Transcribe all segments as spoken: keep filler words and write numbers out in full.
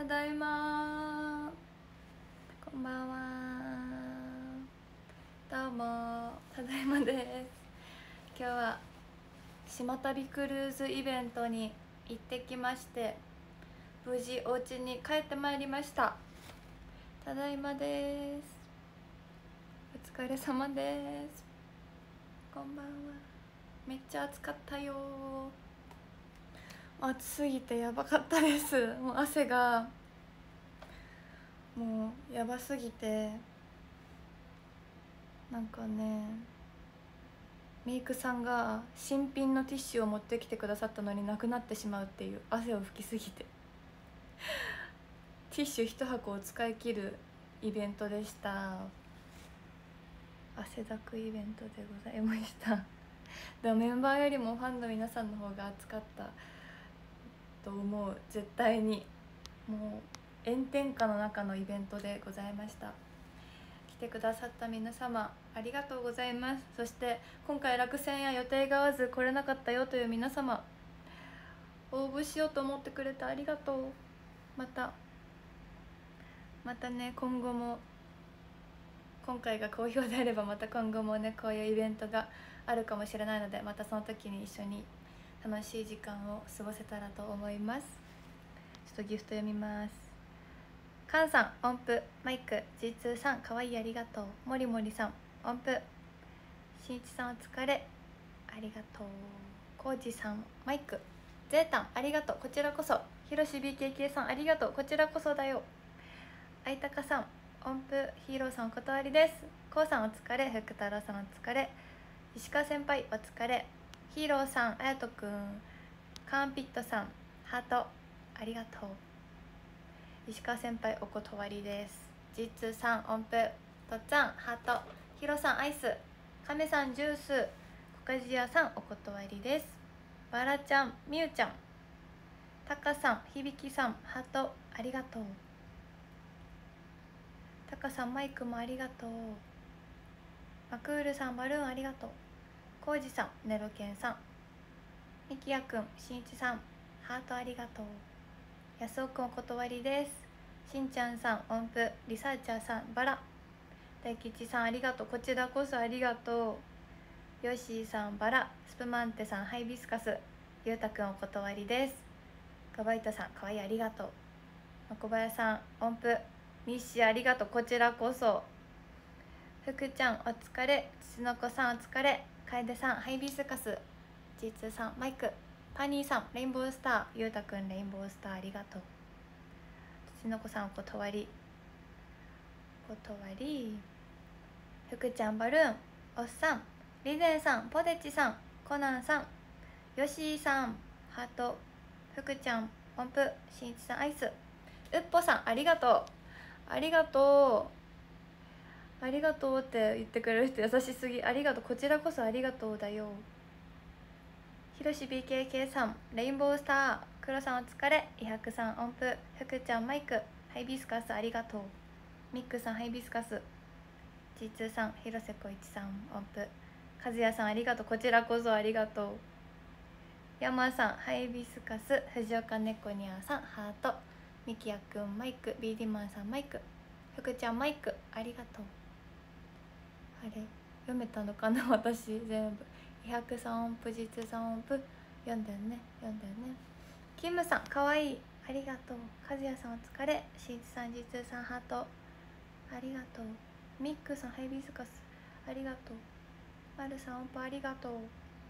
ただいま、こんばんは。どうもただいまです。今日は島旅クルーズイベントに行ってきまして、無事お家に帰ってまいりました。ただいまです。お疲れ様です。こんばんは。めっちゃ暑かったよ。暑すぎてやばかったです。もう汗がもうやばすぎて、なんかね、メイクさんが新品のティッシュを持ってきてくださったのになくなってしまうっていう、汗を拭きすぎてティッシュ一箱を使い切るイベントでした。汗だくイベントでございましたでもメンバーよりもファンの皆さんの方が暑かったと思う。絶対にもう炎天下の中のイベントでございました。来てくださった皆様ありがとうございます。そして今回落選や予定が合わず来れなかったよという皆様、応募しようと思ってくれてありがとう。またまたね、今後も、今回が好評であればまた今後もね、こういうイベントがあるかもしれないので、またその時に一緒に楽しい時間を過ごせたらと思います。ちょっとギフト読みます。カンさん音符マイク、 ジーツー さんかわいいありがとう。もりもりさん音符、しんいちさんお疲れありがとう。こうじさんマイク、ゼータンありがとう。こちらこそ。ひろし ビーケーケー さんありがとう。こちらこそだよ。あいたかさん音符、ヒーローさんお断りです。こうさんお疲れ、福太郎さんお疲れ、石川先輩お疲れ、ヒーローさん、あやとくん、カーンピットさんハートありがとう。石川先輩お断りです。 ジーツー さん音符、とっつぁんハート、ヒロさんアイス、カメさんジュース、コカジヤさんお断りです。バラちゃん、みゆちゃん、タカさん、響きさんハートありがとう。タカさんマイクもありがとう。マクールさんバルーンありがとう。コウジさん、ネロケンさん、ミキヤくん、しんいちさんハートありがとう。やすおくんお断りです。しんちゃんさん音符、リサーチャーさんバラ、大吉さんありがとう。こちらこそありがとう。ヨッシーさんバラ、スプマンテさんハイビスカス、ゆうたくんお断りです。ガバイトさんかわいいありがとう。まこばやさん音符、ミッシーありがとう。こちらこそ。ふくちゃんお疲れ、つのこさんお疲れ、かえでさんハイビスカス、ジーツー さんマイク、パニーさんレインボースター、ゆうたくんレインボースターありがとう。つのこさんお断り、お断り。ふくちゃんバルーン、おっさん、リゼンさん、ポテチさん、コナンさん、ヨシーさんハート、ふくちゃん音符、しんいちさんアイス、うっぽさんありがとう。ありがとうありがとうって言ってくれる人優しすぎ。ありがとう。こちらこそありがとうだよ。ひろし ビーケーケー さんレインボースター、黒さんお疲れ、いはくさん音符、ふくちゃんマイク、ハイビスカスありがとう。ミックさんハイビスカス、ジーツー さん広瀬光一さん音符、和也さんありがとう。こちらこそありがとう。山さんハイビスカス、藤岡猫ニャーさんハート、みきやくんマイク、ビーディマンさんマイク、ふくちゃんマイクありがとう。あれ読めたのかな私全部。にひゃくさん音符、ジーツー さん音符読んだよね読んだよね。キムさんかわいいありがとう。和也さんお疲れ、しんいちさん ジーツー さんハートありがとう。ミックさんハイビスカスありがとう。まるさん音符ありがとう。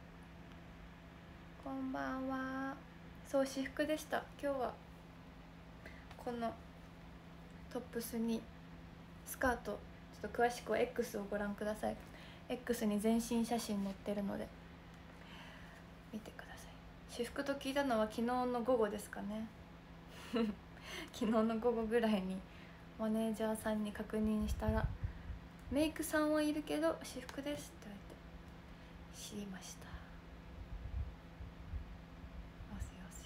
こんばんは。そう私服でした。今日はこのトップスにスカート、ちょっと詳しくは X をご覧ください。 X に全身写真載ってるので見てください。私服と聞いたのは昨日の午後ですかね昨日の午後ぐらいにマネージャーさんに確認したら、メイクさんはいるけど私服ですって言われて知りました。よせよせ。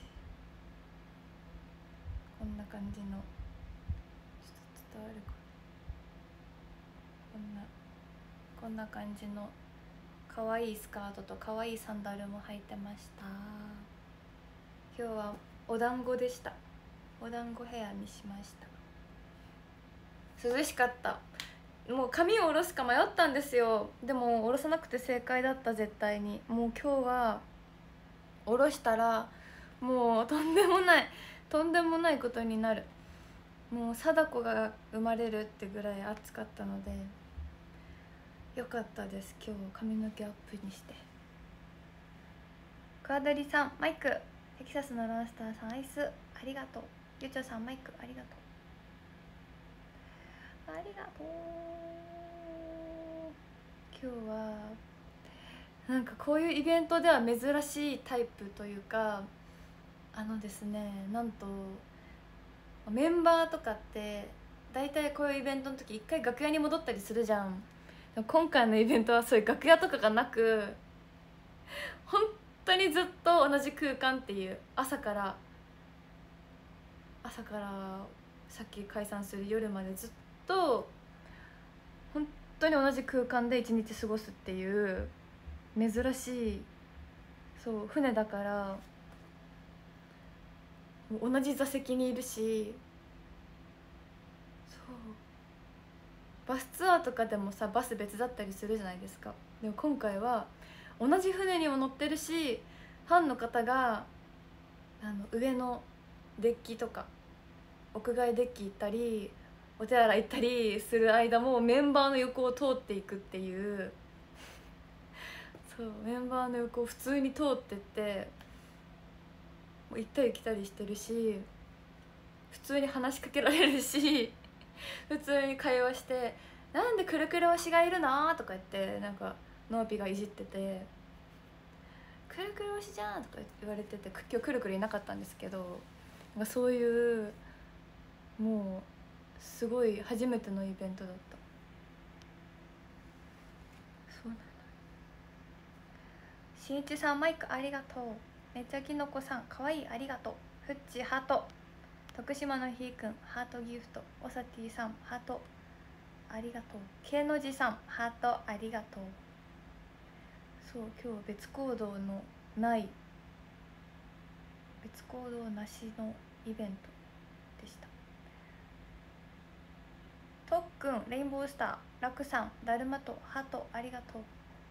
こんな感じの、ちょっと伝わるか、こんなこんな感じの可愛いスカートと可愛いサンダルも履いてました。今日はお団子でした。 お団子ヘアにしました。涼しかった。もう髪を下ろすか迷ったんですよ。でも下ろさなくて正解だった。絶対にもう今日は下ろしたらもうとんでもないとんでもないことになる。もう貞子が生まれるってぐらい暑かったのでよかったです。今日髪の毛アップにして。クワダリさんマイク、テキサスのロンスターさんアイスありがとう。ゆちょさんマイクありがとう。ありがとう。今日はなんかこういうイベントでは珍しいタイプというか、あのですね、なんとメンバーとかって大体こういうイベントの時一回楽屋に戻ったりするじゃん。でも今回のイベントはそういう楽屋とかがなく、本当にずっと同じ空間っていう、朝から朝からさっき解散する夜までずっと本当に同じ空間で一日過ごすっていう珍しい、そう船だから同じ座席にいるし、そうバスツアーとかでもさバス別だったりするじゃないですか。でも今回は同じ船にも乗ってるし、ファンの方があの上のデッキとか屋外デッキ行ったりお手洗い行ったりする間もメンバーの横を通っていくっていうそうメンバーの横を普通に通ってって行ったり来たりしてるし、普通に話しかけられるし普通に会話して「なんでくるくる推しがいるの?」とか言ってなんかノーピがいじってて「くるくる推しじゃん」とか言われてて、今日くるくるいなかったんですけど、なんかそういうもうすごい初めてのイベントだった。そうなの。しんいちさんマイクありがとう。めっちゃきのこさんかわいいありがとう。ふっちハート。徳島のひーくんハートギフト。おさきさんハートありがとう。けいのじさんハートありがとう。そう今日別行動のない別行動なしのイベントでした。とっくんレインボースターラクさんだるまとハートありがと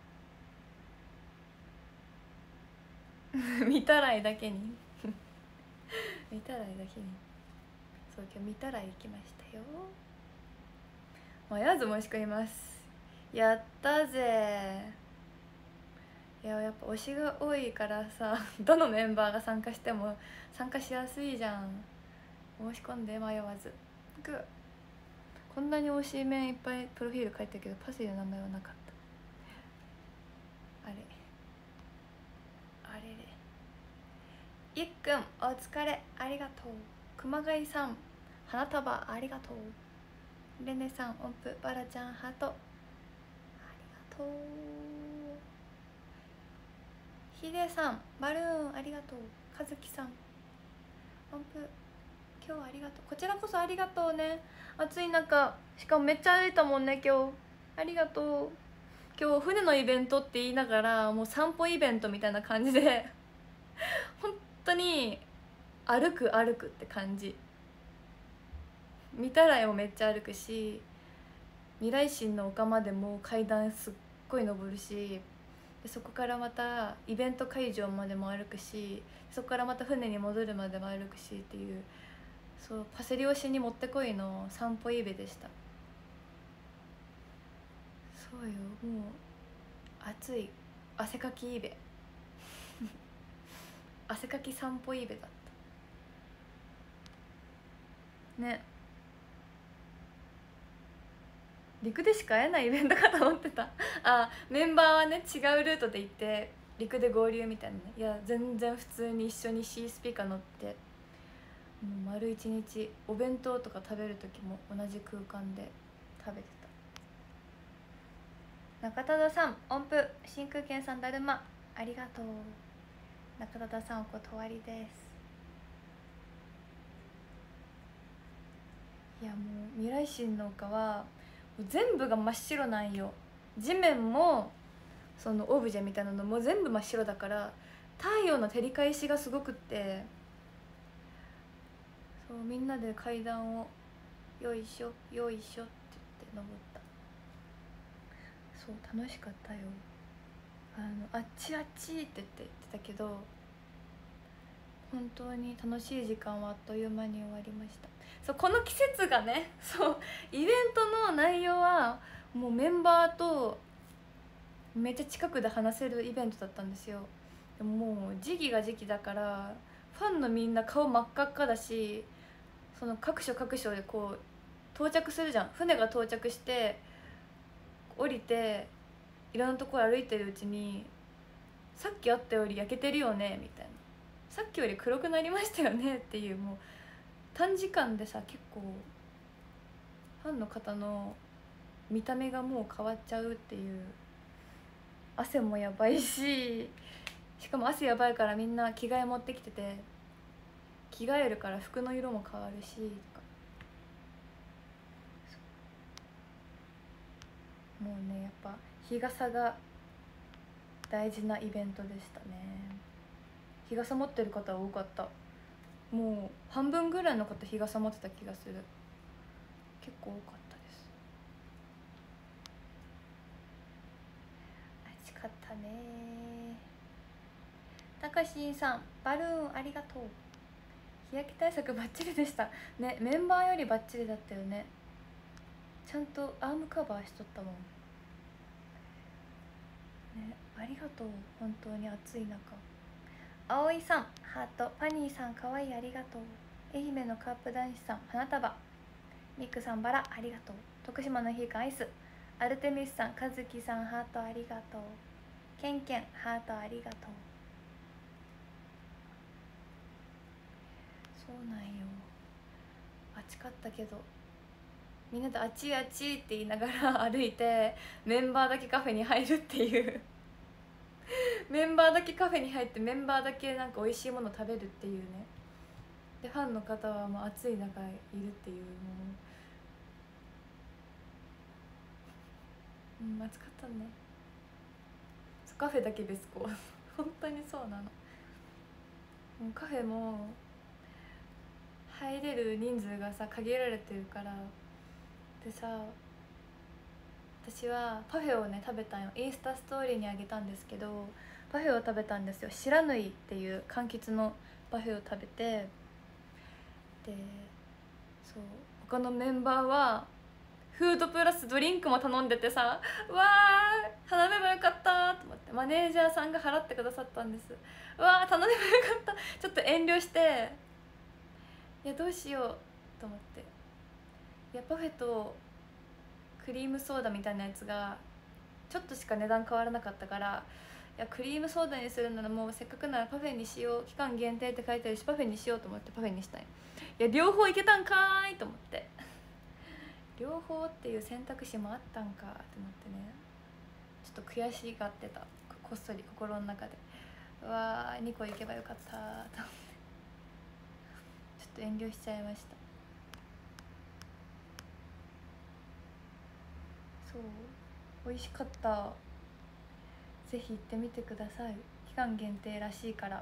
う見たらいだけに見たらいだけにそう今日見たらい行きましたよ。まあやず申し込みます。やったぜ。いややっぱ推しが多いからさどのメンバーが参加しても参加しやすいじゃん。申し込んで迷わず。グー。こんなに推しメンいっぱいプロフィール書いてるけどパセリの名前はなかった。あれあれれ。いっくんお疲れありがとう。熊谷さん花束ありがとう。レネさん音符バラちゃんハートありがとう。ヒデさんバルーンありがとう。和樹さん音符今日はありがとう。こちらこそありがとうね。暑い中しかもめっちゃ歩いたもんね今日。ありがとう。今日船のイベントって言いながらもう散歩イベントみたいな感じで本当に歩く歩くって感じ。御手洗もめっちゃ歩くし、未来心の丘までも階段すっごい登るし、でそこからまたイベント会場までも歩くし、そこからまた船に戻るまでも歩くしっていう、そうパセリ推しにもってこいの散歩イベでした。そうよ、もう暑い汗かきイベ汗かき散歩イベだったね。陸でしか会えないイベントかと思ってたあ、メンバーはね違うルートで行って陸で合流みたいなね。いや全然普通に一緒に C スピーカー乗ってもう丸一日お弁当とか食べる時も同じ空間で食べてた。中田さん音符真空圏さんだるまありがとう。中田さんお断りです。いやもう未来心の丘は全部が真っ白なんよ。地面もそのオブジェみたいなのも全部真っ白だから太陽の照り返しがすごくって、 そうみんなで階段をよいしょよいしょって言って登った。そう楽しかったよ。あのあっちあっちって言って言ってたけど、本当に楽しい時間はあっという間に終わりました。そうこの季節がね、そうイベントの内容はもうメンバーとめっちゃ近くで話せるイベントだったんですよ。でももう時期が時期だからファンのみんな顔真っ赤っかだし、その各所各所でこう到着するじゃん。船が到着して降りていろんなところ歩いてるうちに、さっきあったより焼けてるよねみたいな、さっきより黒くなりましたよねっていう、もう短時間でさ結構ファンの方の見た目がもう変わっちゃうっていう。汗もやばいし、しかも汗やばいからみんな着替え持ってきてて、着替えるから服の色も変わるしとか、もうねやっぱ日傘が大事なイベントでしたね。日傘持ってる方は多かった。もう半分ぐらいの方日傘持ってた気がする。結構多かったです。暑かったね。たかしんさんバルーンありがとう。日焼け対策バッチリでしたね。メンバーよりバッチリだったよね。ちゃんとアームカバーしとったもんね。ありがとう、本当に暑い中。葵さんハート。パニーさんかわいいありがとう。愛媛のカープ男子さん花束。ミックさんバラありがとう。徳島のひーかんアイス。アルテミスさんかずきさんハートありがとう。ケンケンハートありがとう。そうなんよ、暑かったけどみんなであっちあっちって言いながら歩いてメンバーだけカフェに入るっていうメンバーだけカフェに入ってメンバーだけなんか美味しいもの食べるっていうね。でファンの方はもう暑い中いるっていう、もううん暑かったね。カフェだけ別行本当にそうなの。もうカフェも入れる人数がさ限られてるから、でさ私はパフェをね食べたんよ。インスタストーリーにあげたんですけど、パフェを食べたんですよ。白縫いっていう柑橘のパフェを食べて、でそう他のメンバーはフードプラスドリンクも頼んでてさ、うわー頼めばよかったと思って、マネージャーさんが払ってくださったんです。うわー頼めばよかった。ちょっと遠慮して、いやどうしようと思って、いやパフェとクリームソーダみたいなやつがちょっとしか値段変わらなかったから、いやクリームソーダにするならもうせっかくならパフェにしよう、期間限定って書いてあるしパフェにしようと思ってパフェにしたい。いや両方いけたんかーいと思って両方っていう選択肢もあったんかって思ってね、ちょっと悔しがってた。こっそり心の中で、うわーにこいけばよかったと思ってちょっと遠慮しちゃいました。そう美味しかった。ぜひ行ってみてください。期間限定らしいから。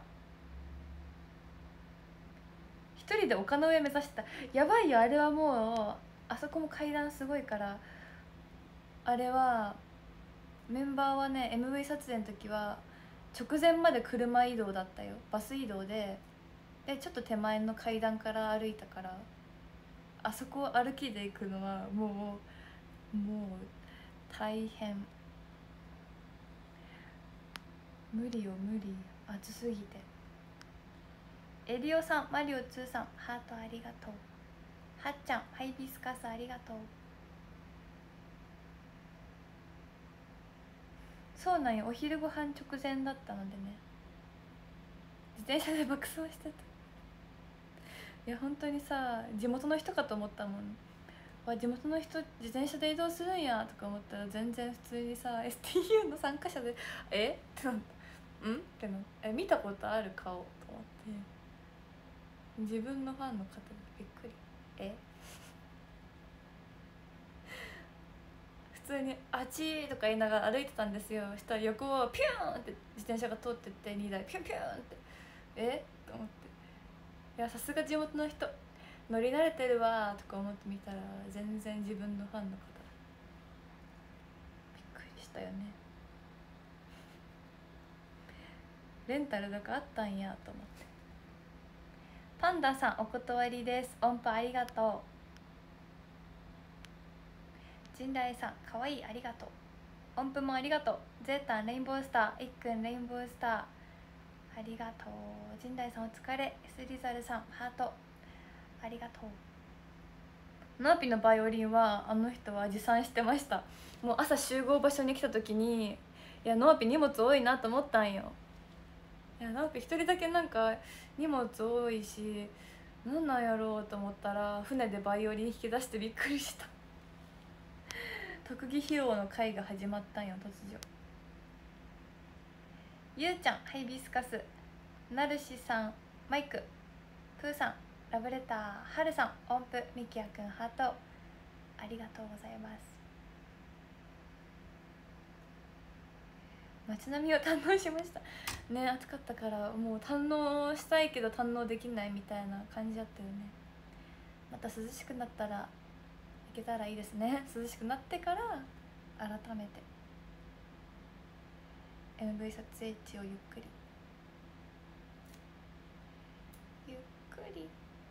一人で丘の上目指してた。やばいよあれは。もうあそこも階段すごいから、あれはメンバーはね エムブイ 撮影の時は直前まで車移動だったよ。バス移動ででちょっと手前の階段から歩いたから、あそこを歩きで行くのはもうもう大変。無理よ無理、暑すぎて。エリオさんマリオツーさんハートありがとう。はっちゃんハイビスカスありがとう。そうなんよ、お昼ご飯直前だったのでね、自転車で爆走してた。いや本当にさ地元の人かと思ったもん。わ地元の人自転車で移動するんやとか思ったら全然普通にさ エスティーユー の参加者でえってなった。んってなった。え見たことある顔と思って、自分のファンの方でびっくり。え普通に「あちー」とか言いながら歩いてたんですよ。したら横をピューンって自転車が通ってってにだいピュンピュンってえと思って、いやさすが地元の人。 乗り慣れてるわとか思ってみたら全然自分のファンの方、びっくりしたよね。レンタルとかあったんやと思って。パンダさんお断りです。音符ありがとう。陣大さんかわいいありがとう。音符もありがとう。ゼータンレインボースター、いっくんレインボースターありがとう。陣大さんお疲れ。スリザルさんハートありがとう。ナーピのバイオリンはあの人は持参してました。もう朝集合場所に来た時に、いやノーピ荷物多いなと思ったんよ。いやナーピ一人だけなんか荷物多いし、なんなんやろうと思ったら船でバイオリン引き出してびっくりした。特技披露の会が始まったんよ突如。ゆうちゃんハイビスカス、ナルシさんマイク、プーさんラブレター、はるさん音符、みきやくんハートありがとうございます。街並みを堪能しましたね。暑かったからもう堪能したいけど堪能できないみたいな感じだったよね。また涼しくなったら行けたらいいですね。涼しくなってから改めて エムブイ 撮影地をゆっくりゆっくり。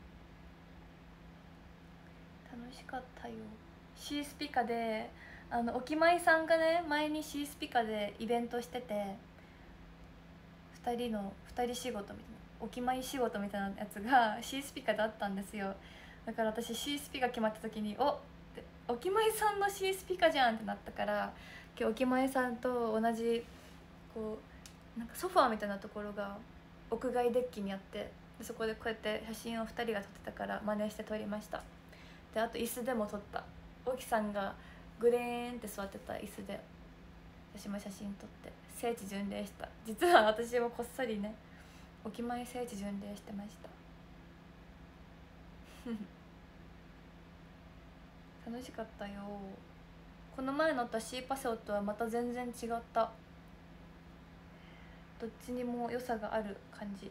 楽しかったよ。 C スピカであのおきまいさんがね前に C スピカでイベントしてて、ふたりのふたり仕事みたいなおきまい仕事みたいなやつが C スピカであったんですよ。だから私 C スピカ決まった時におっておきまいさんの C スピカじゃんってなったから、今日おきまいさんと同じこうなんかソファーみたいなところが屋外デッキにあって、でそこでこうやって写真をふたりが撮ってたから真似して撮りました。であと椅子でも撮った。おきさんがグレーンって座ってた椅子で私も写真撮って聖地巡礼した。実は私もこっそりねおきまい聖地巡礼してました楽しかったよ。この前乗った C パセオとはまた全然違った。どっちにも良さがある感じ。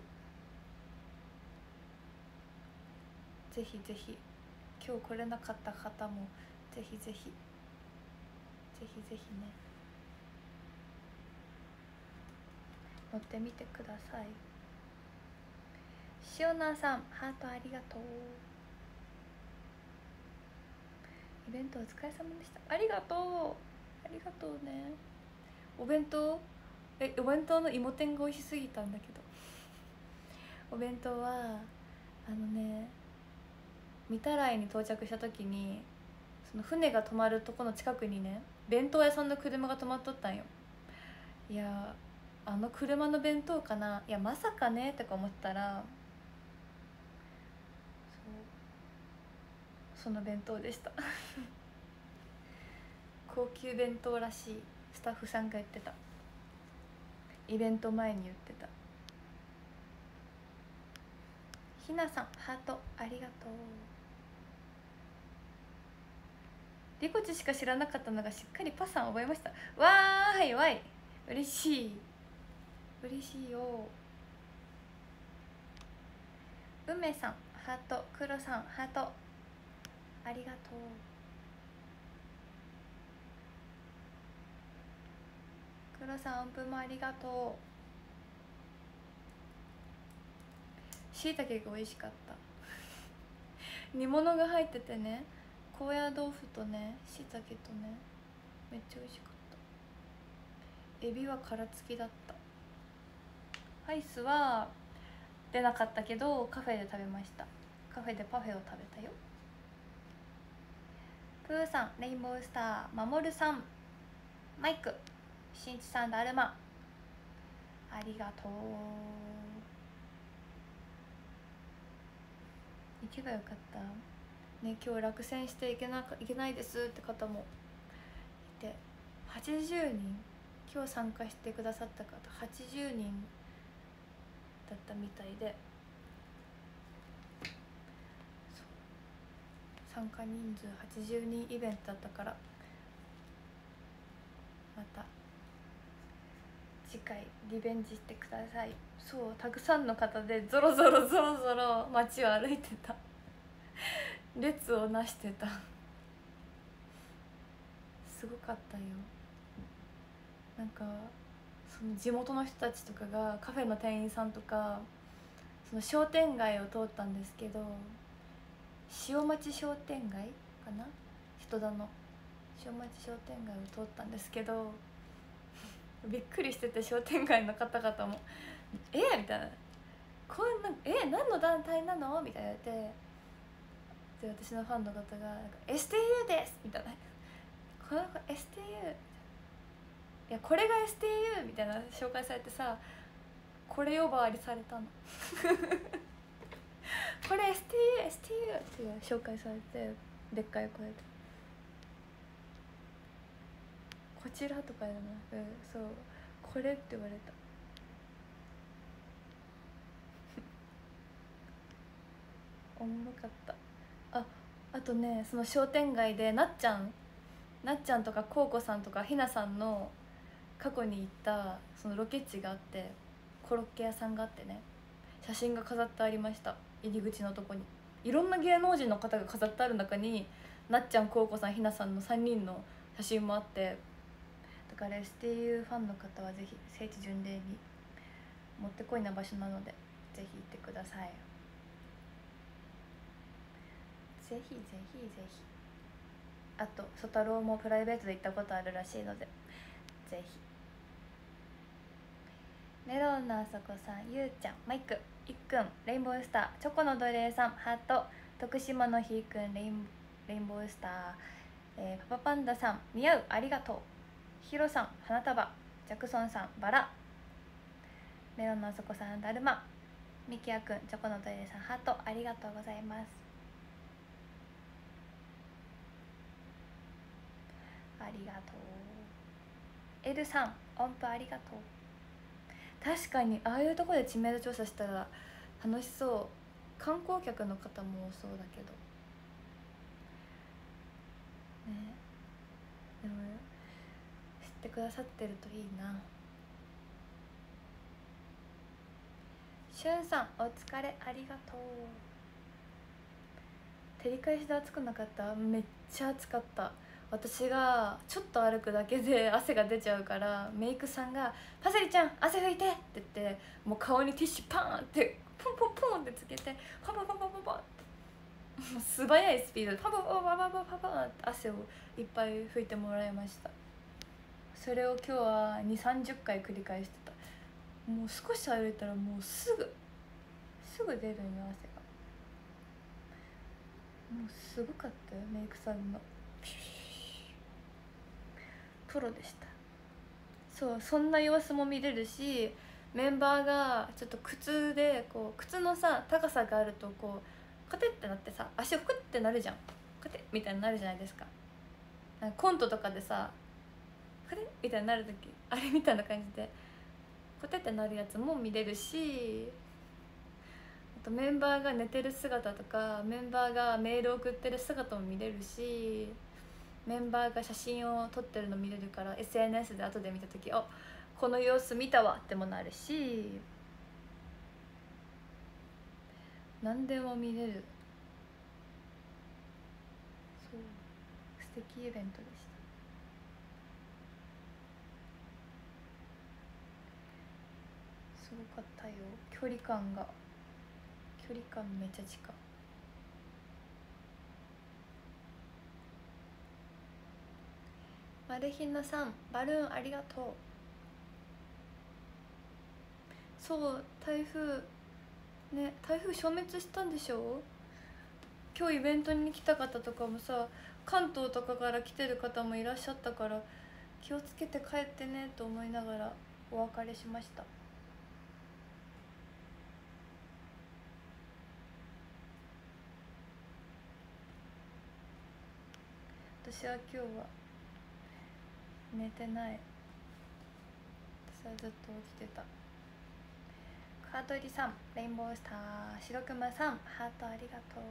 ぜひぜひ今日来れなかった方もぜひぜひぜひぜひね乗ってみてください。しおなさんハートありがとう。イベントお疲れ様でした。ありがとうありがとうね。お弁当えお弁当の芋天が美味しすぎたんだけどお弁当はあのね御手洗に到着した時にその船が止まるとこの近くにね弁当屋さんの車が止まっとったんよ。いやあの車の弁当かな、いやまさかねとか思ったらその弁当でした高級弁当らしい。スタッフさんが言ってた。イベント前に言ってた。ひなさんハートありがとう。リコチしか知らなかったのがしっかりパさん覚えました。わーいわい嬉しい嬉しいよ。梅さんハート、黒さんハートありがとう。黒さん音符もありがとう。しいたけが美味しかった煮物が入っててね、高野豆腐とねしいたけとねめっちゃ美味しかった。エビは殻付きだった。アイスは出なかったけどカフェで食べました。カフェでパフェを食べたよ。プーさんレインボースター、まもるさんマイク、しんいちさんだるまありがとう。行けばよかったね。今日落選していけなかいけないですって方もいて、はちじゅうにん今日参加してくださった方はちじゅうにんだったみたいで、参加人数はちじゅうにんイベントだったから、また次回リベンジしてください。そうたくさんの方でゾロゾロゾロゾロ街を歩いてた列をなしてた。すごかったよ。なんかその地元の人たちとかが、カフェの店員さんとか、その商店街を通ったんですけど、塩町商店街かな、人田の塩町商店街を通ったんですけど、びっくりしてて、商店街の方々も「えー、みたいな「こんなえ何の団体なの?」みたいな言われて、で私のファンの方がなんか「エスティーユー です」みたいな「この子 エスティーユー」いやこれが エスティーユー みたいな紹介されてさ、これ呼ばわりされたのこれ エスティーユー エスティーユー って紹介されて、でっかい声でこちらとかじゃなく、そうこれって言われた。おもろかった。ああとね、その商店街でなっちゃんなっちゃんとかこうこさんとかひなさんの過去に行ったそのロケ地があって、コロッケ屋さんがあってね、写真が飾ってありました。入り口のとこにいろんな芸能人の方が飾ってある中に、なっちゃんこうこさんひなさんのさんにんの写真もあって、だから エスティーユー ファンの方はぜひ聖地巡礼にもってこいな場所なので、ぜひ行ってください。ぜひぜひぜひ。あと曽太郎もプライベートで行ったことあるらしいので、ぜひ。メロンのあそこさん、ゆうちゃん、マイク、いっくん、レインボースター、チョコの奴隷さん、ハート、徳島のひーくん、レインレインボースター、えー、パパパンダさん、みやう、ありがとう、ヒロさん、花束、ジャクソンさん、バラ、メロンのあそこさん、だるま、みきやくん、チョコの奴隷さん、ハート、ありがとうございます。ありがとう。エルさん、音符ありがとう。確かにああいうところで知名度調査したら楽しそう。観光客の方も多そうだけどね。でも知ってくださってるといいな。しゅんさん、お疲れ、ありがとう。照り返しで暑くなかった？めっちゃ暑かった。私がちょっと歩くだけで汗が出ちゃうから、メイクさんが「パセリちゃん汗拭いて」って言って、もう顔にティッシュパーンってポンポンポンってつけて、パパパパパパって素早いスピードでパパパパパパパパって汗をいっぱい拭いてもらいました。それを今日はにじゅうさんじゅっかい繰り返してた。もう少し歩いたらもうすぐすぐ出るんよ、汗が。もうすごかったよ、メイクさんのプロでした。そう、そんな様子も見れるし、メンバーがちょっと靴でこう靴のさ高さがあるとこうカテってなってさ、足をフッってなるじゃん、カテみたいになるじゃないですか。なんかコントとかでさカテみたいになる時あれみたいな感じでコテってなるやつも見れるし、あとメンバーが寝てる姿とか、メンバーがメール送ってる姿も見れるし、メンバーが写真を撮ってるの見れるから エスエヌエス で後で見た時、あ、この様子見たわってもなるし、何でも見れる。そう、素敵イベントでした。すごかったよ。距離感が距離感めっちゃ近い。マルヒナさん、バルーンありがとう。そう、台風ね、台風消滅したんでしょ。今日イベントに来た方とかもさ、関東とかから来てる方もいらっしゃったから、気をつけて帰ってねと思いながらお別れしました。私は今日は寝てない。私はずっと起きてた。カートリさん、レインボースター、白熊さん、ハートありがとう。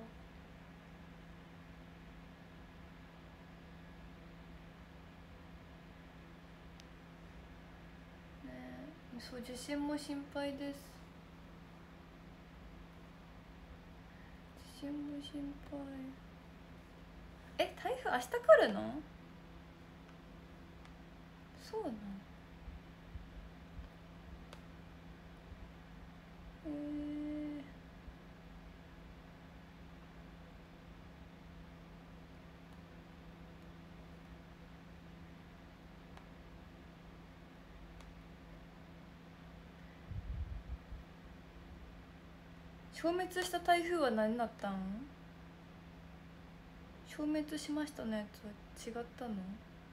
ねえ、そう、受診も心配です。受私も心配。え、台風明日来るの？そうなの？えー、消滅した台風は何だったん？消滅しましたのやつは違ったの？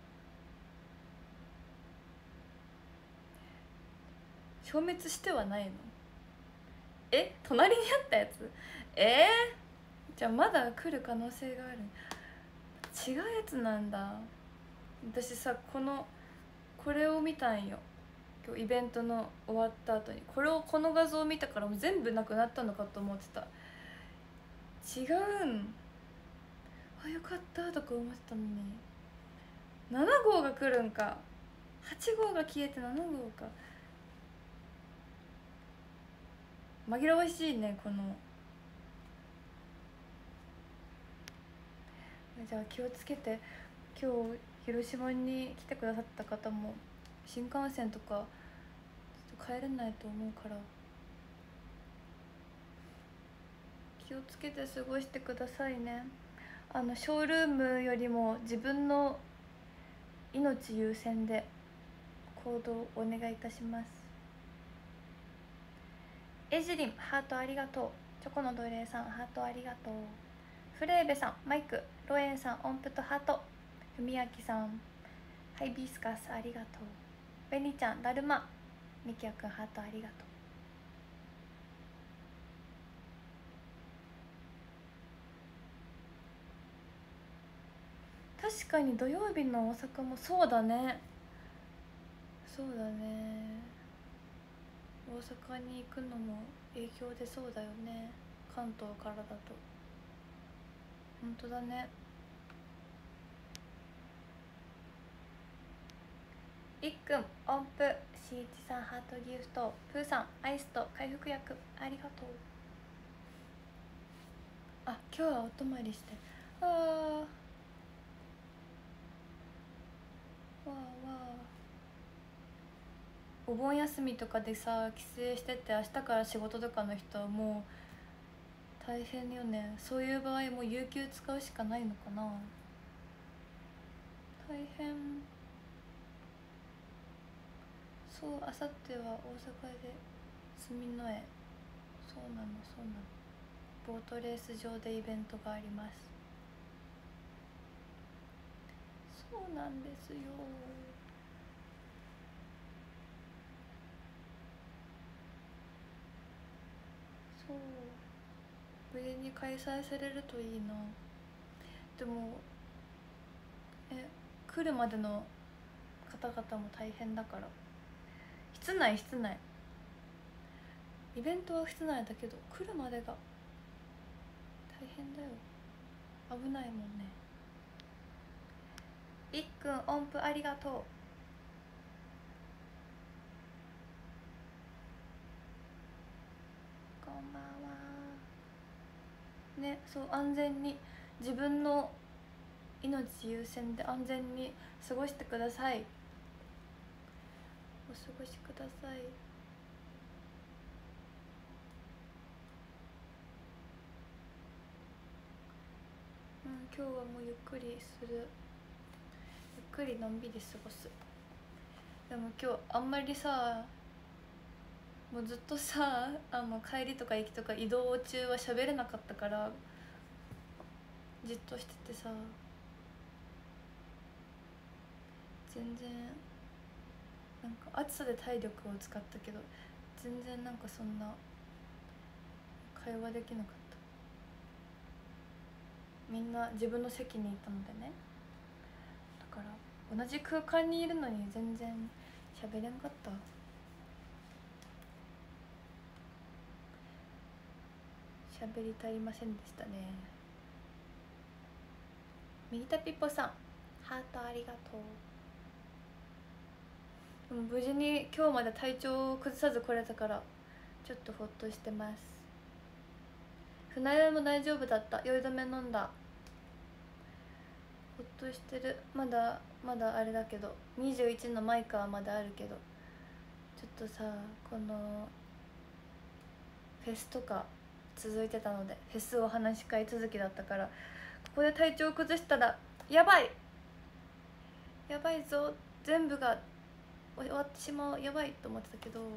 消滅してはないの？え、隣にあったやつ？えー、じゃあまだ来る可能性がある。違うやつなんだ。私さ、このこれを見たんよ今日イベントの終わった後に。これをこの画像を見たからもう全部なくなったのかと思ってた。違うんあ、よかったとか思ってたのになな号が来るんか。はち号が消えてなな号か。紛らわしいねこの。じゃあ気をつけて。今日広島に来てくださった方も新幹線とかちょっと帰れないと思うから気をつけて過ごしてくださいね。あのショールームよりも自分の命優先で行動お願いいたします。エジリンハートありがとう。チョコの奴隷さんハートありがとう。フレーベさんマイク。ロエンさん音符とハート。ふみやきさんハイビスカスありがとう。ベニちゃんだるま。みきやくんハートありがとう。確かに土曜日の大阪もそうだね。そうだね。大阪に行くのも影響出そうだよね。関東からだと。本当だね。いっくん音符。しいちさんハートギフト。プーさんアイスと回復薬ありがとう。あ、今日はお泊まりして。あーわーわー。お盆休みとかでさ帰省してて明日から仕事とかの人はもう大変よね。そういう場合も有給使うしかないのかな。大変。そう、あさっては大阪で住みの絵。そうなのそうなの。ボートレース場でイベントがあります。そうなんですよ。そう無事に開催されるといいな。でもえ来るまでの方々も大変だから。室内室内イベントは室内だけど来るまでが大変だよ。危ないもんね。いっくん音符ありがとう。こんばんはね。そう安全に自分の命優先で安全に過ごしてください。お過ごしください。うん、今日はもうゆっくりする。ゆっくりのんびり過ごす。でも今日あんまりさもうずっとさあの帰りとか行きとか移動中は喋れなかったからじっとしててさ全然なんか暑さで体力を使ったけど全然なんかそんな会話できなかった。みんな自分の席にいたのでね。だから同じ空間にいるのに全然喋れんかった。喋り足りませんでしたね。ミニタピポさんハートありがとう。でも無事に今日まで体調を崩さず来れたからちょっとほっとしてます。 船酔いも大丈夫だった。酔い止め飲んだ。ほっとしてる。まだまだあれだけど、にじゅういちのマイクはまだあるけど、ちょっとさ、このフェスとか続いてたので、フェスお話し会続きだったから、ここで体調崩したらやばいやばいぞ、全部が終わってしまう、やばいと思ってたけど、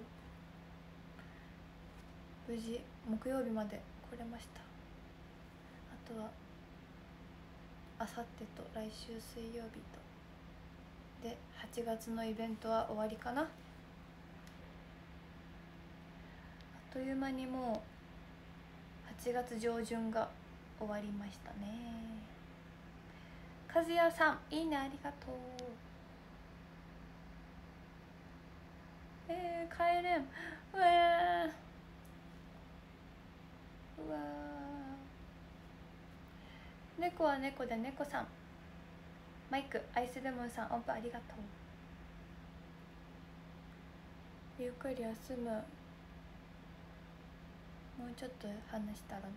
無事木曜日まで来れました。あとはあさってと来週水曜日とで、はちがつのイベントは終わりかな。あっという間にもうはちがつ上旬が終わりましたね。和也さん、いいね、ありがとう。えー、帰れん。うわーうわー、猫は猫で猫さん、マイク、アイスレモンさん、音符ありがとう。ゆっくり休む。もうちょっと話したらね。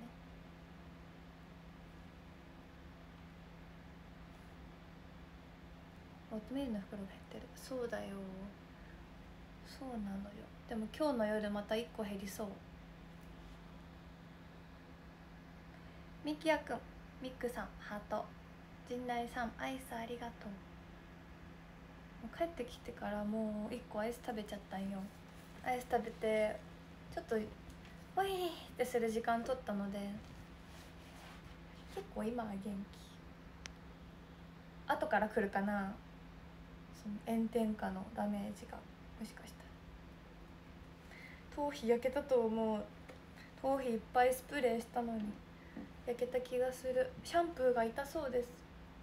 オートミールの袋が減ってる。そうだよ、そうなのよ。でも今日の夜またいっこ減りそう。みきやくん、みっくさん、ハート。陣内さん、アイスありがとう。もう帰ってきてからもういっこアイス食べちゃったんよ。アイス食べてちょっとおいってする時間取ったので、結構今は元気。後から来るかな、その炎天下のダメージが。もしかしたら頭皮焼けたと思う。頭皮いっぱいスプレーしたのに焼けた気がする。シャンプーが痛そうです。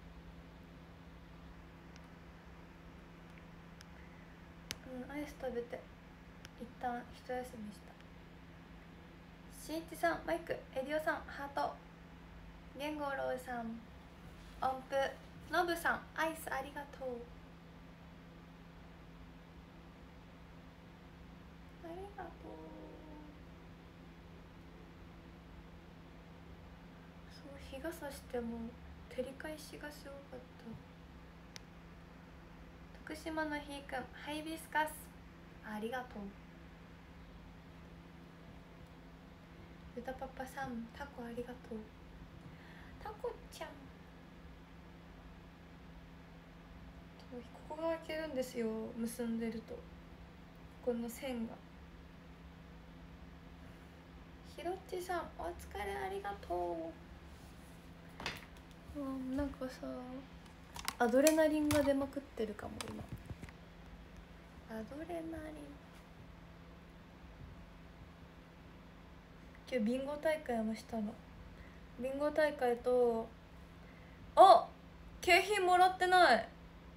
うん、アイス食べて一旦一休みした。しんいちさん、マイク、エリオさん、ハート。ゲンゴロウさん、音符。ノブさん、アイスありがとう。ありがとう。そう、日が差しても照り返しがすごかった。徳島のひーくん、ハイビスカスありがとう。ゆたパパさん、タコありがとう。タコちゃん、ここが開けるんですよ、結んでると。この線が。ひろっちさん、お疲れ、ありがとう。うん、なんかさ、アドレナリンが出まくってるかも今。アドレナリン。今日ビンゴ大会もしたの。ビンゴ大会と、あ、景品もらってない。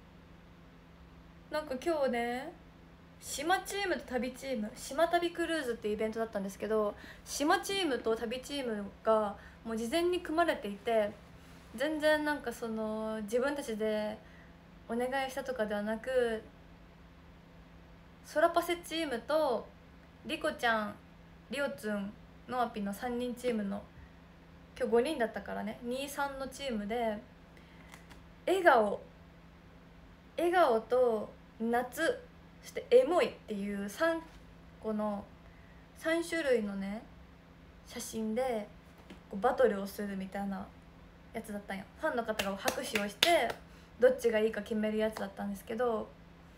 なんか今日ね、島チームと旅チーム、島旅クルーズっていうイベントだったんですけど、島チームと旅チームがもう事前に組まれていて、全然なんかその自分たちでお願いしたとかではなく、ソラパセチームとリコちゃん、リオツン、ノアピのさんにんチームの、今日ごにんだったからね、にさんのチームで、笑顔笑顔と夏、そしてエモいっていうさんこのさん種類のね写真でこうバトルをするみたいなやつだったんよ。ファンの方が拍手をしてどっちがいいか決めるやつだったんですけど、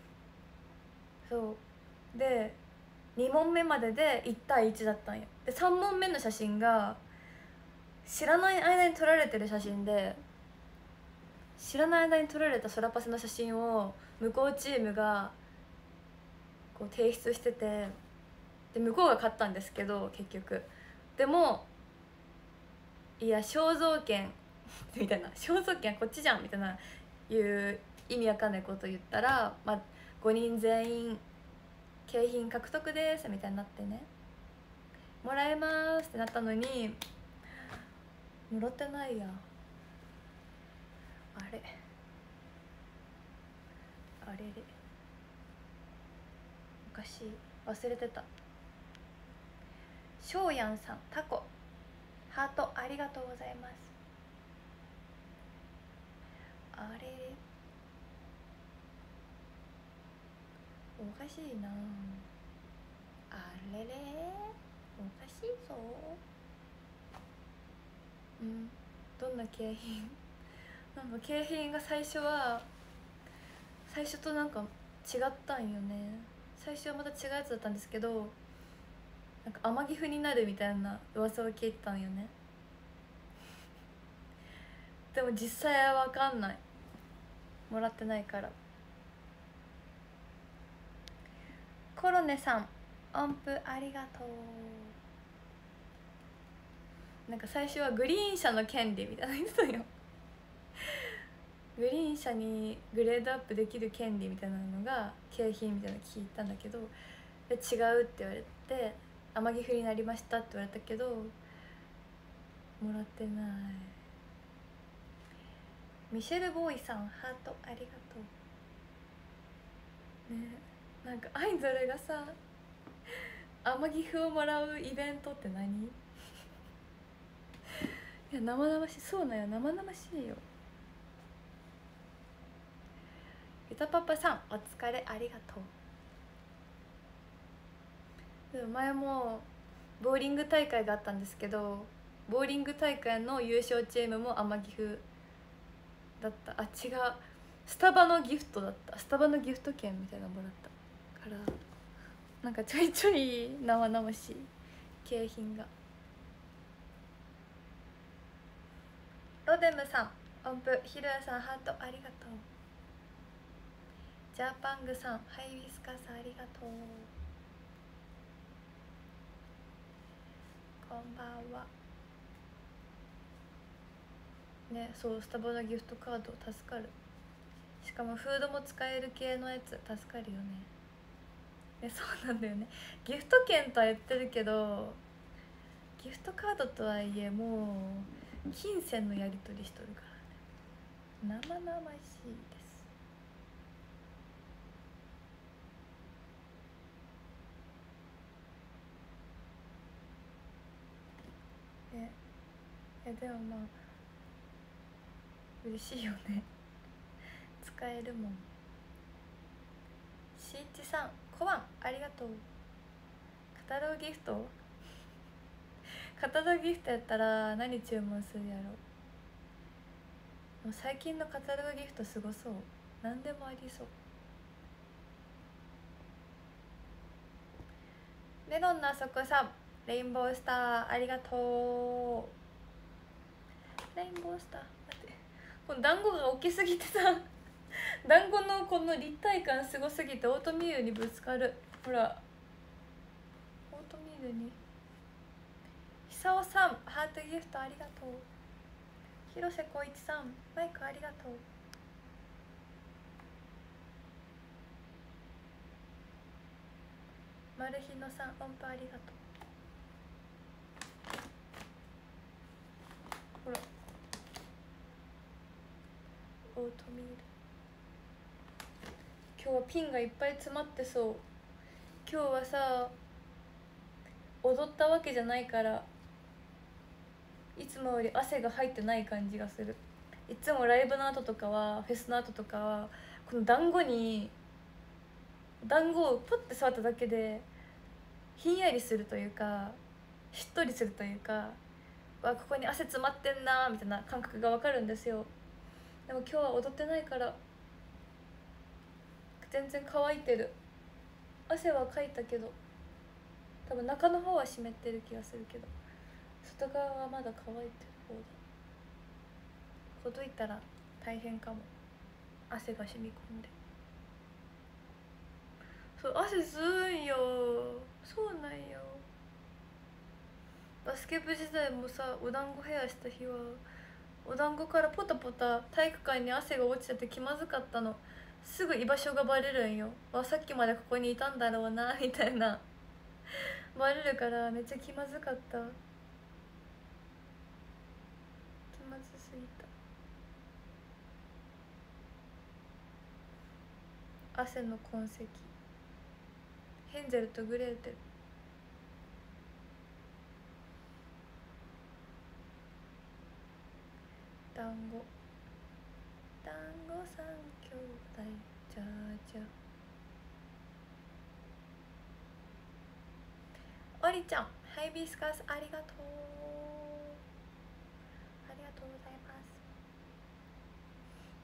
そうでに問目まででいち対いちだったんよ。でさん問目の写真が知らない間に撮られてる写真で、知らない間に撮られたソラパセの写真を向こうチームがこう提出してて、で向こうが勝ったんですけど結局。でもいや肖像権みたいな、肖像権こっちじゃんみたいないう意味わかんないこと言ったら、まあ、ごにん全員景品獲得ですみたいになってね、もらえますってなったのにもらってないや。あれあれれおかしい、忘れてた。しょうやんさん、タコ。 ハートありがとうございます。あれおかしいなあれれおかしいぞ。うん、どんな景品なんか景品が最初は最初となんか違ったんよね。最初はまた違うやつだったんですけど、なんか天城府になるみたいな噂を聞いてたんよね。でも実際は分かんない、もらってないから。コロネさん音符ありがとう。なんか最初はグリーン車の権利みたいなの言ってたよグリーン車にグレードアップできる権利みたいなのが景品みたいなの聞いたんだけど、違うって言われて天城府になりましたって言われたけどもらってない。ミシェルボーイさんハートありがとうね。なんかアイドルがさ天城府をもらうイベントって何いや生々しい。そうなんよ、生々しいよ。ゆたパパさんお疲れありがとう。でも前もボーリング大会があったんですけど、ボーリング大会の優勝チームも天城府だった。あ、違う、スタバのギフトだった。スタバのギフト券みたいなのもらったから、なんかちょいちょい生々しい景品が。ロデムさん音符、ひろやさんハートありがとう。ジャーパングさんハイビスカスありがとう。こんばんはね。そう、スタバのギフトカード助かる。しかもフードも使える系のやつ助かるよね。ね、そうなんだよね。ギフト券とは言ってるけどギフトカードとはいえもう金銭のやり取りしとるからね、生々しいですええ。でもまあ嬉しいよね使えるもん。しんいちさんコバンありがとう。カタログギフトカタログギフトやったら何注文するやろ。もう最近のカタログギフトすごそう。何でもありそう。メロンのあそこさんレインボースターありがとう。レインボースター待って、この団子が大きすぎてさ団子のこの立体感すごすぎてオートミールにぶつかる。ほらオートミールに。久尾さんハートギフトありがとう。広瀬光一さんマイクありがとう。マルヒノさん音符ありがとう。ほらオートミール。今日はピンがいっぱい詰まってそう。今日はさ踊ったわけじゃないからいつもより汗が入ってない感じがする。いつもライブの後とかはフェスの後とかはこの団子に団子をポッて触っただけでひんやりするというかしっとりするというか、わここに汗詰まってんなみたいな感覚が分かるんですよ。でも今日は踊ってないから全然乾いてる。汗はかいたけど多分中の方は湿ってる気がするけど外側はまだ乾いてる方だ。ほどいたら大変かも。汗が染み込んで。そう汗吸うんよ。そうなんよ。バスケ部時代もさお団子ヘアした日はお団子からポタポタ体育館に汗が落ちてて気まずかったの。すぐ居場所がバレるんよ。あさっきまでここにいたんだろうなみたいなバレるからめっちゃ気まずかった。気まずすぎた。汗の痕跡。ヘンゼルとグレーテル。 団子団子三兄弟じゃじゃおりちゃんハイビスカスありがとうありがとうございます。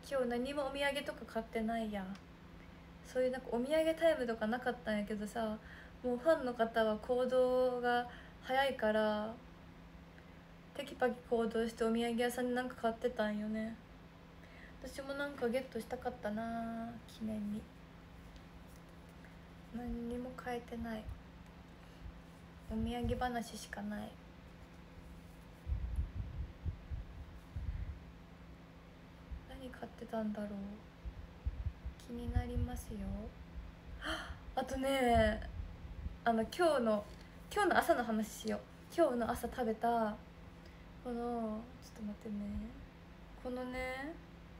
今日何もお土産とか買ってないや。そういうなんかお土産タイムとかなかったんやけどさ、もうファンの方は行動が早いからテキパキ行動してお土産屋さんでなんか買ってたんよね。私もなんかゲットしたかったな、記念に。何にも買えてない、お土産話しかない。何買ってたんだろう、気になりますよ。あとね、あの今日の今日の朝の話しよう。今日の朝食べたこの、ちょっと待ってね、このね、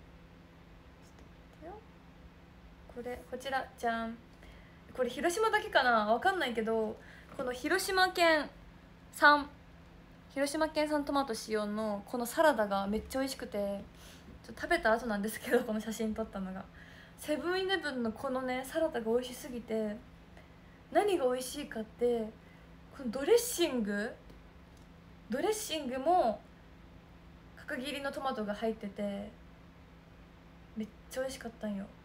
ちょっと待ってよ、これこちらじゃん。これ広島だけかな、わかんないけど、この広島県産広島県産トマト使用のこのサラダがめっちゃ美味しくて、ちょっと食べた後なんですけど、この写真撮ったのがセブンイレブンのこのねサラダが美味しすぎて、何が美味しいかってこのドレッシングドレッシングも角切りのトマトが入っててめっちゃ美味しかったんよ。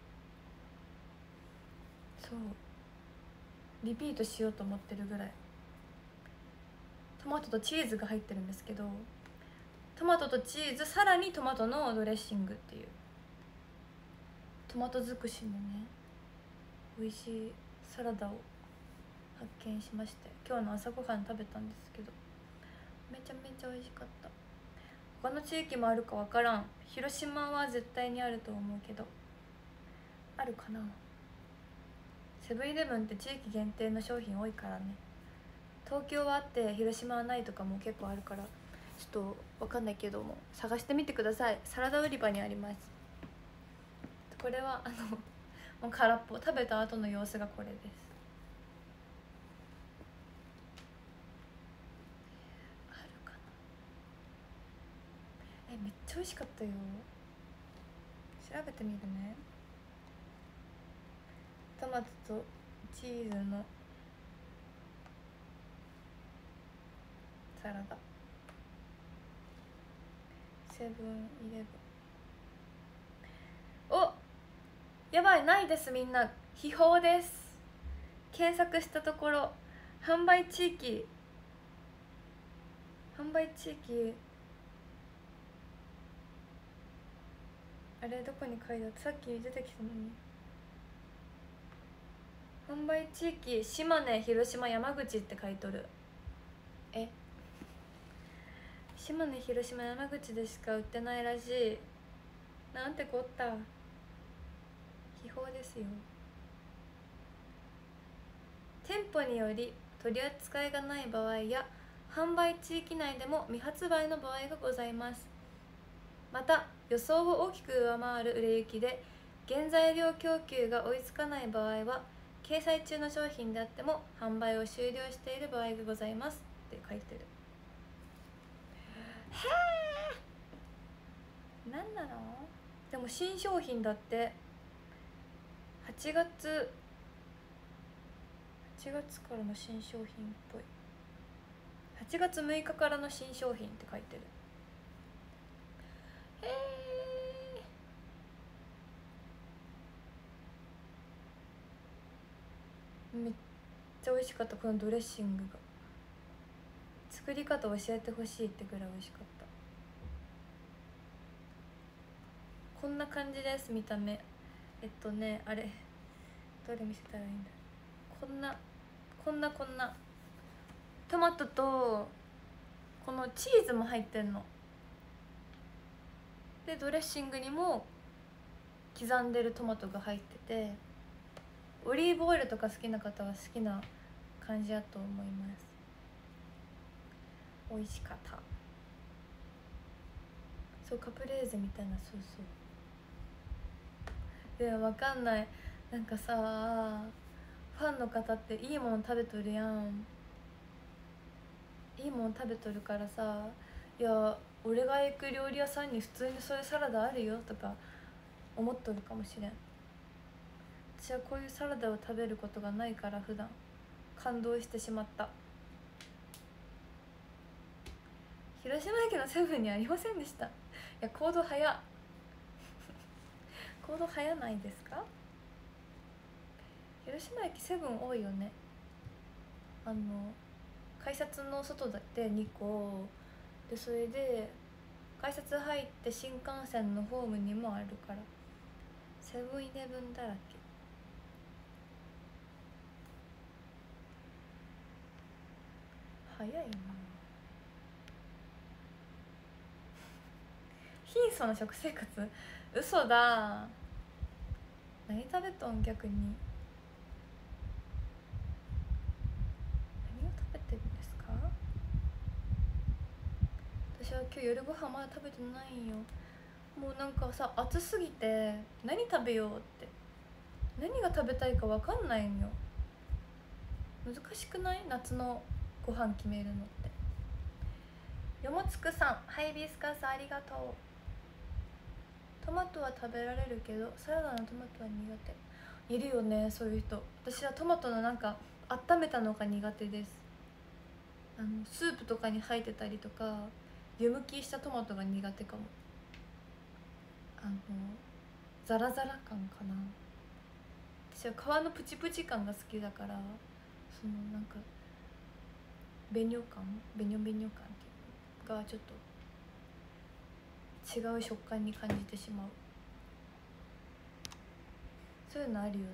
そうリピートしようと思ってるぐらい。トマトとチーズが入ってるんですけど、トマトとチーズさらにトマトのドレッシングっていうトマト尽くしのね美味しいサラダを発見しまして、今日の朝ごはん食べたんですけどめちゃめちゃ美味しかった。他の地域もあるか分からん。広島は絶対にあると思うけど、あるかな。セブンイレブンって地域限定の商品多いからね。東京はあって広島はないとかも結構あるから、ちょっと分かんないけども探してみてください。サラダ売り場にあります。これはあのもう空っぽ、食べた後の様子がこれです。あるかな。え、めっちゃ美味しかったよ。調べてみるね。トマトとチーズのサラダ、セブンイレブン。お、やばい、ないです。みんな秘宝です。検索したところ販売地域販売地域あれどこに書いてあった、さっき出てきたのに。販売地域島根、広島、山口って書いとる。え、島根、広島、山口でしか売ってないらしい。なんてこった。秘宝ですよ。店舗により取り扱いがない場合や販売地域内でも未発売の場合がございます。また予想を大きく上回る売れ行きで原材料供給が追いつかない場合は掲載中の商品であっても販売を終了している場合がございますって書いてる。へえ、なんなの。でも新商品だって。はちがつはちがつからの新商品っぽい。はちがつむいかからの新商品って書いてる。へえ、めっちゃ美味しかった。このドレッシングが作り方教えてほしいってぐらい美味しかった。こんな感じです、見た目。えっとね、あれどれ見せたらいいんだ。こんなこんなこんなトマトとこのチーズも入ってんので、ドレッシングにも刻んでるトマトが入ってて、オリーブオイルとか好きな方は好きな感じだと思います。美味しかった。そう、カプレーゼみたいな。そうそう。でも分かんない、なんかさ、ファンの方っていいもの食べとるやん。いいもの食べとるからさ、いや俺が行く料理屋さんに普通にそういうサラダあるよとか思っとるかもしれん。私はこういうサラダを食べることがないから普段感動してしまった。広島駅のセブンにありませんでした。いやコード早っコード早ないですか。広島駅セブン多いよね。あの改札の外でにこで、それで改札入って新幹線のホームにもあるからセブンイレブンだらけ。早いな。貧相な食生活嘘だ。何食べとん逆に。何を食べてるんですか。私は今日夜ご飯まだ食べてないんよ。もうなんかさ暑すぎて何食べようって何が食べたいか分かんないんよ。難しくない？夏のご飯決めるのって。よもつくさん、ハイビスカスありがとう。トマトは食べられるけどサラダのトマトは苦手。いるよねそういう人。私はトマトのなんか温めたのが苦手です。あのスープとかに入ってたりとか湯むきしたトマトが苦手かも。あのザラザラ感かな。私は皮のプチプチ感が好きだから、そのなんかベニョ感ベニョベニョ感っていうがちょっと違う食感に感じてしまう。そういうのあるよね。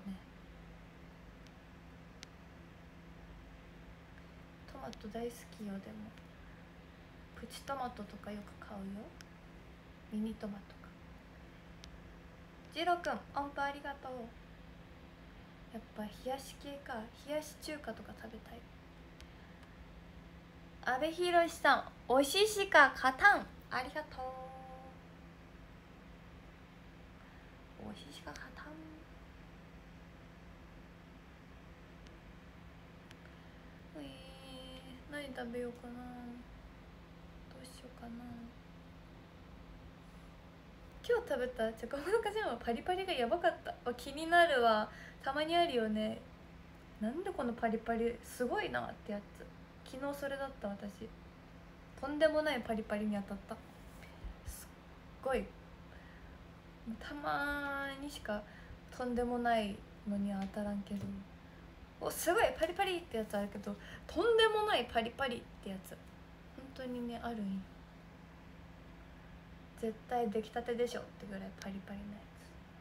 トマト大好きよ。でもプチトマトとかよく買うよ。ミニトマトか。ジロくん音符ありがとう。やっぱ冷やし系か。冷やし中華とか食べたい。阿部寛さんおししか勝たんありがとう。おししか勝たん。ういー何食べようかな。どうしようかな。今日食べたチョコモナカジャムはパリパリがやばかった。気になるわ。たまにあるよね。なんでこのパリパリすごいなってやつ。昨日それだった。私とんでもないパリパリに当たった。すっごいたまにしかとんでもないのには当たらんけど、おすごいパリパリってやつあるけど、とんでもないパリパリってやつ本当にねあるんよ。絶対出来たてでしょってぐらいパリパリなや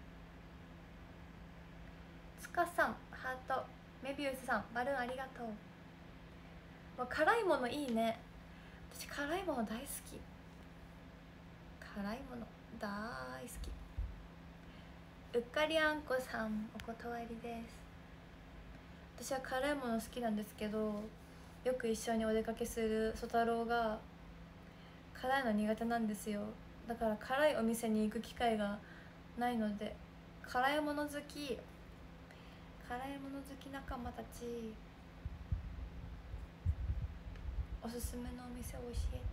つ。つかさんハート。メビウスさんバルーンありがとう。まあ、辛いものいいね。私辛いもの大好き。辛いもの大好き。うっかりあんこさんお断りです。私は辛いもの好きなんですけど、よく一緒にお出かけする曽太郎が辛いの苦手なんですよ。だから辛いお店に行く機会がないので、辛いもの好き辛いもの好き仲間たちおすすめのお店を教えて。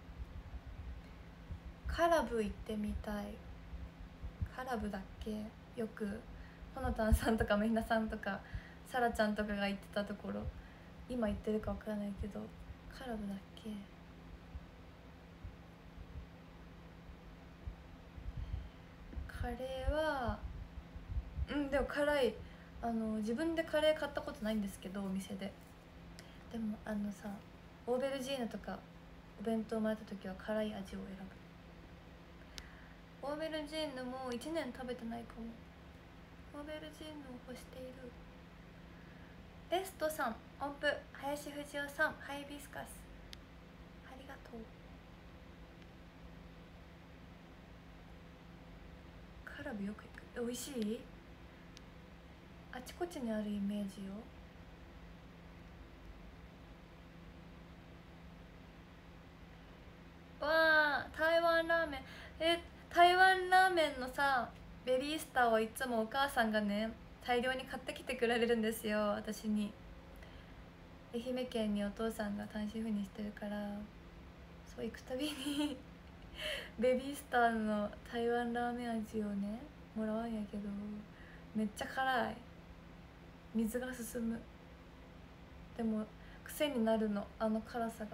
カラブ行ってみたい。カラブだっけ。よくほのたんさんとかみなさんとかさらちゃんとかが行ってたところ、今行ってるか分からないけどカラブだっけ。カレーはうんでも辛い。あの自分でカレー買ったことないんですけどお店で。でもあのさオーベルジーヌとかお弁当もらった時は辛い味を選ぶ。オーベルジーヌもいちねん食べてないかも。オーベルジーヌを欲している。レストさん音符。林藤夫さんハイビスカスありがとう。カラブよく行く。美味しい。あちこちにあるイメージよ。わあ台湾ラーメン。え台湾ラーメンのさベビースターをいつもお母さんがね大量に買ってきてくれるんですよ私に。愛媛県にお父さんが単身赴任してるから、そう行くたびにベビースターの台湾ラーメン味をねもらうんやけど、めっちゃ辛い。水が進む。でも癖になるの、あの辛さが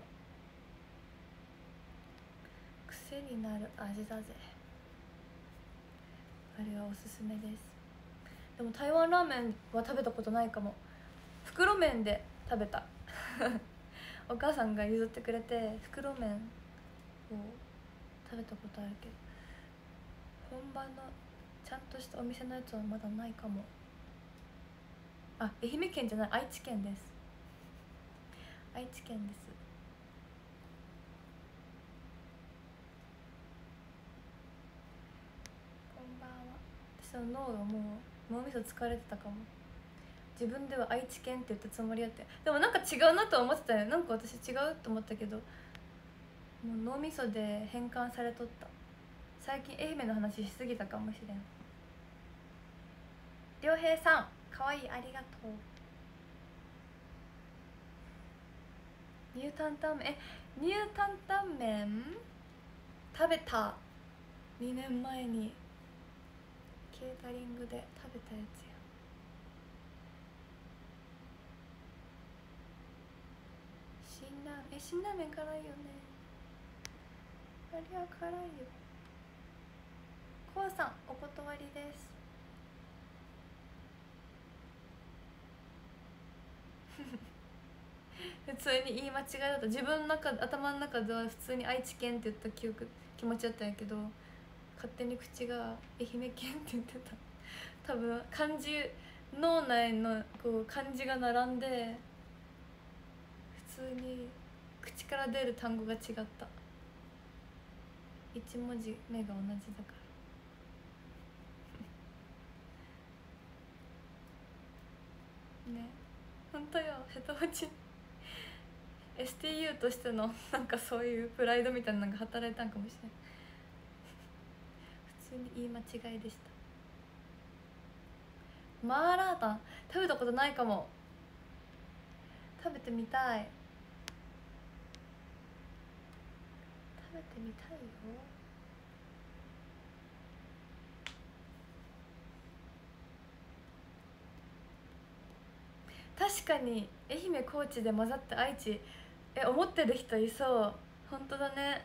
癖になる味だぜ。あれはおすすめです。でも台湾ラーメンは食べたことないかも。袋麺で食べたお母さんが譲ってくれて袋麺を食べたことあるけど、本場のちゃんとしたお店のやつはまだないかも。あ、愛媛県じゃない、愛知県です。愛知県です。こんばんは。私の脳がもう脳みそ疲れてたかも。自分では愛知県って言ったつもりやって、でもなんか違うなと思ってたよ。なんか私違うと思ったけど、もう脳みそで変換されとった。最近愛媛の話しすぎたかもしれん。良平さんかわいい、ありがとう。ニュータンタンメン、えニュータンタンメン食べた。にねんまえにケータリングで食べたやつや。辛ラーメン、え辛ラーメン辛いよね。あれは辛いよ。コウさんお断りです。普通に言い間違いだった。自分の中頭の中では普通に愛知県って言った記憶気持ちだったんやけど、勝手に口が愛媛県って言ってた。多分漢字、脳内のこう漢字が並んで普通に口から出る単語が違った。一文字目が同じだからね。ほんとよ、瀬戸内エスティーユー としてのなんかそういうプライドみたいなのが働いたんかもしれない。普通に言い間違いでした。マーラータン食べたことないかも。食べてみたい。食べてみたいよ。確かに愛媛高知で混ざって愛知、え思ってる人いそう。本当だね。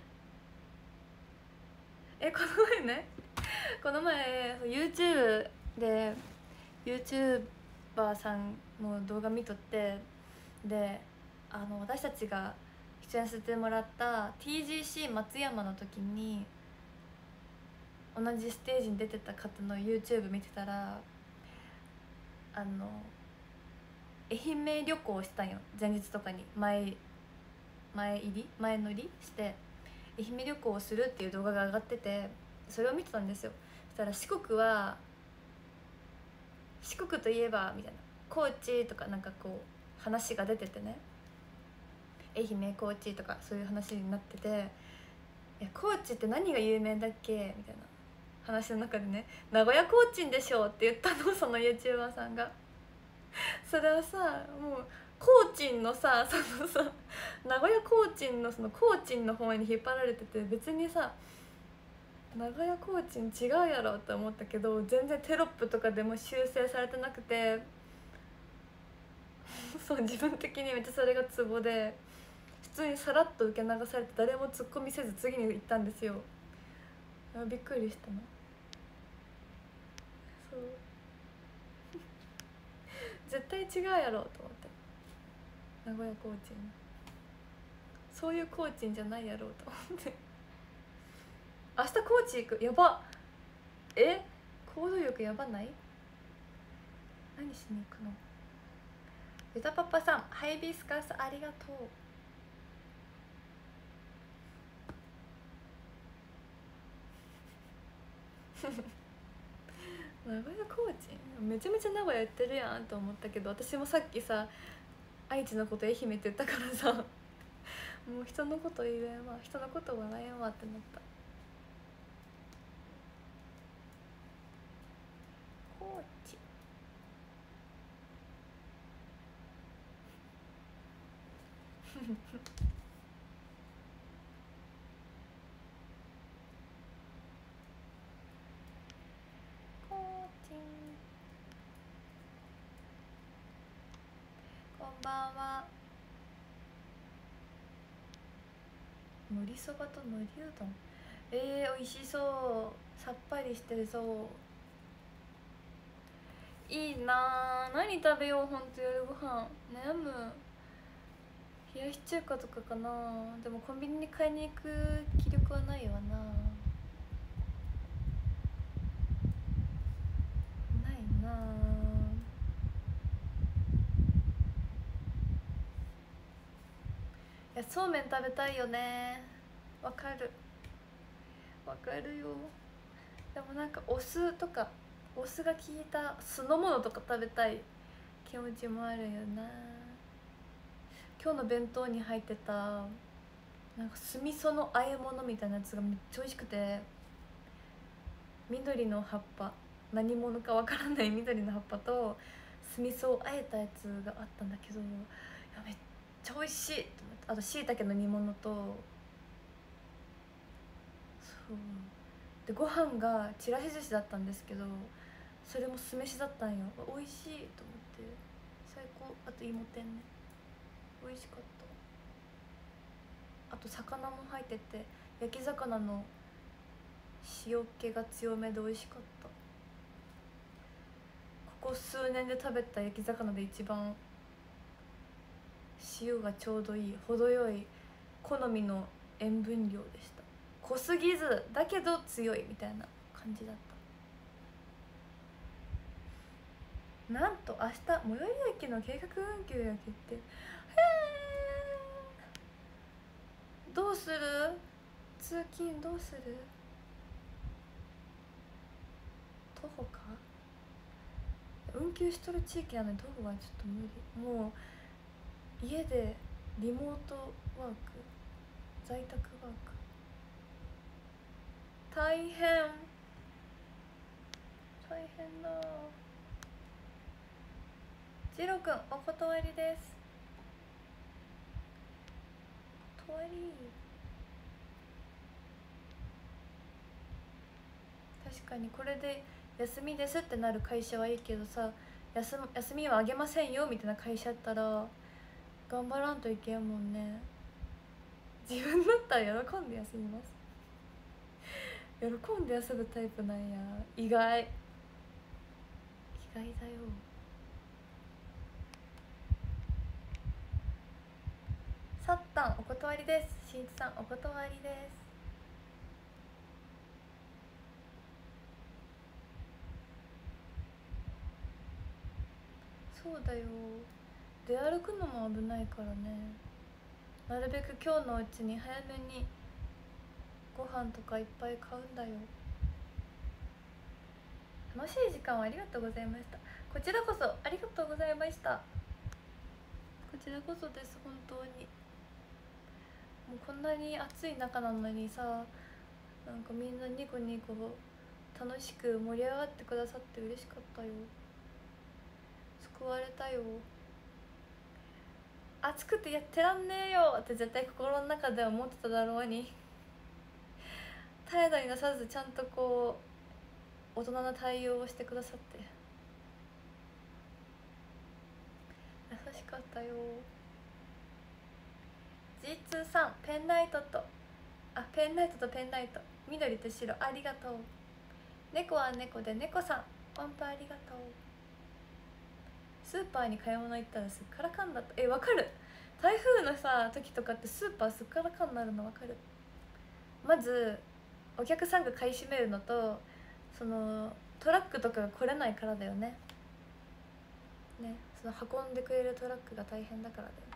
えこの前ねこの前 YouTube で YouTuber さんの動画見とって、であの私たちが出演させてもらった ティージーシー 松山の時に同じステージに出てた方の YouTube 見てたら、あの愛媛旅行したんよ。前日とかに前前入り前乗りして愛媛旅行をするっていう動画が上がってて、それを見てたんですよ。そしたら四国は四国といえばみたいな、高知とかなんかこう話が出ててね、愛媛高知とかそういう話になってて、いや高知って何が有名だっけみたいな話の中でね、名古屋コーチンでしょって言ったの、その YouTuber さんが。それはさ、もうコーチンのさ、そのさ名古屋コーチンのそのコーチンの方に引っ張られてて、別にさ名古屋コーチン違うやろって思ったけど、全然テロップとかでも修正されてなくてそう自分的にめっちゃそれがツボで、普通にさらっと受け流されて誰もツッコミせず次に行ったんですよ。あびっくりしたな。そう絶対違うやろと思って、名古屋コーチンそういうコーチンじゃないやろうと思って明日コーチ行く。やばえ行動力やばない？何しに行くの？ゆたパパさんハイビスカスありがとう。名古屋コーチめちゃめちゃ名古屋やってるやんと思ったけど、私もさっきさ愛知のこと愛媛って言ったからさもう人のこと言えんわ、人のこと笑えんわってなった。高知んばんは。のりそばとのりうどん、えー、美味しそう。さっぱりしてそう。いいなー。何食べよう。ほんと夜ご飯悩む。冷やし中華とかかな。でもコンビニに買いに行く気力はないわな。ないな。いや、そうめん食べたいよね。わかるわかるよ。でもなんかお酢とかお酢が効いた酢の物とか食べたい気持ちもあるよな。今日の弁当に入ってたなんか酢味噌の和え物みたいなやつがめっちゃ美味しくて、緑の葉っぱ、何者かわからない緑の葉っぱと酢味噌をあえたやつがあったんだけど、いやめっちゃ美味しいと思って。あとしいたけの煮物と、そうでご飯がちらし寿司だったんですけど、それも酢飯だったんよ。美味しいと思って最高。あと芋天ね、美味しかった。あと魚も入ってて、焼き魚の塩気が強めで美味しかった。ここ数年で食べた焼き魚で一番塩がちょうどいい程よい好みの塩分量でした。濃すぎずだけど強いみたいな感じだった。なんと明日最寄り駅の計画運休が決定。へー、どうする？通勤どうする？徒歩か？運休しとる地域なのに徒歩はちょっと無理。もう家でリモートワーク、在宅ワーク大変大変だ。ジロくんお断りです。断り。確かにこれで休みですってなる会社はいいけどさ、休, 休みはあげませんよみたいな会社やったら頑張らんといけんもんね。自分だったら喜んで休みます。喜んで休むタイプなんや。意外意外だよ。さったんお断りです。しんいちさんお断りです。そうだよ、出歩くのも危ないからね。なるべく今日のうちに早めにご飯とかいっぱい買うんだよ。楽しい時間をありがとうございました。こちらこそありがとうございました。こちらこそです。本当にもうこんなに暑い中なのにさ、なんかみんなニコニコ楽しく盛り上がってくださって嬉しかったよ。救われたよ。暑くてやってらんねえよって絶対心の中で思ってただろうに態度に出さずちゃんとこう大人な対応をしてくださって優しかったよ。 ジーツー さんペンライトとあペンライトとペンライト緑と白ありがとう。猫は猫で猫さん音符ありがとう。スーパーに買い物行ったらすっからかんだった。え、わかる。台風のさ時とかってスーパーすっからかんになるのわかる。まずお客さんが買い占めるのと、そのトラックとかが来れないからだよね。ね、その運んでくれるトラックが大変だからだよね。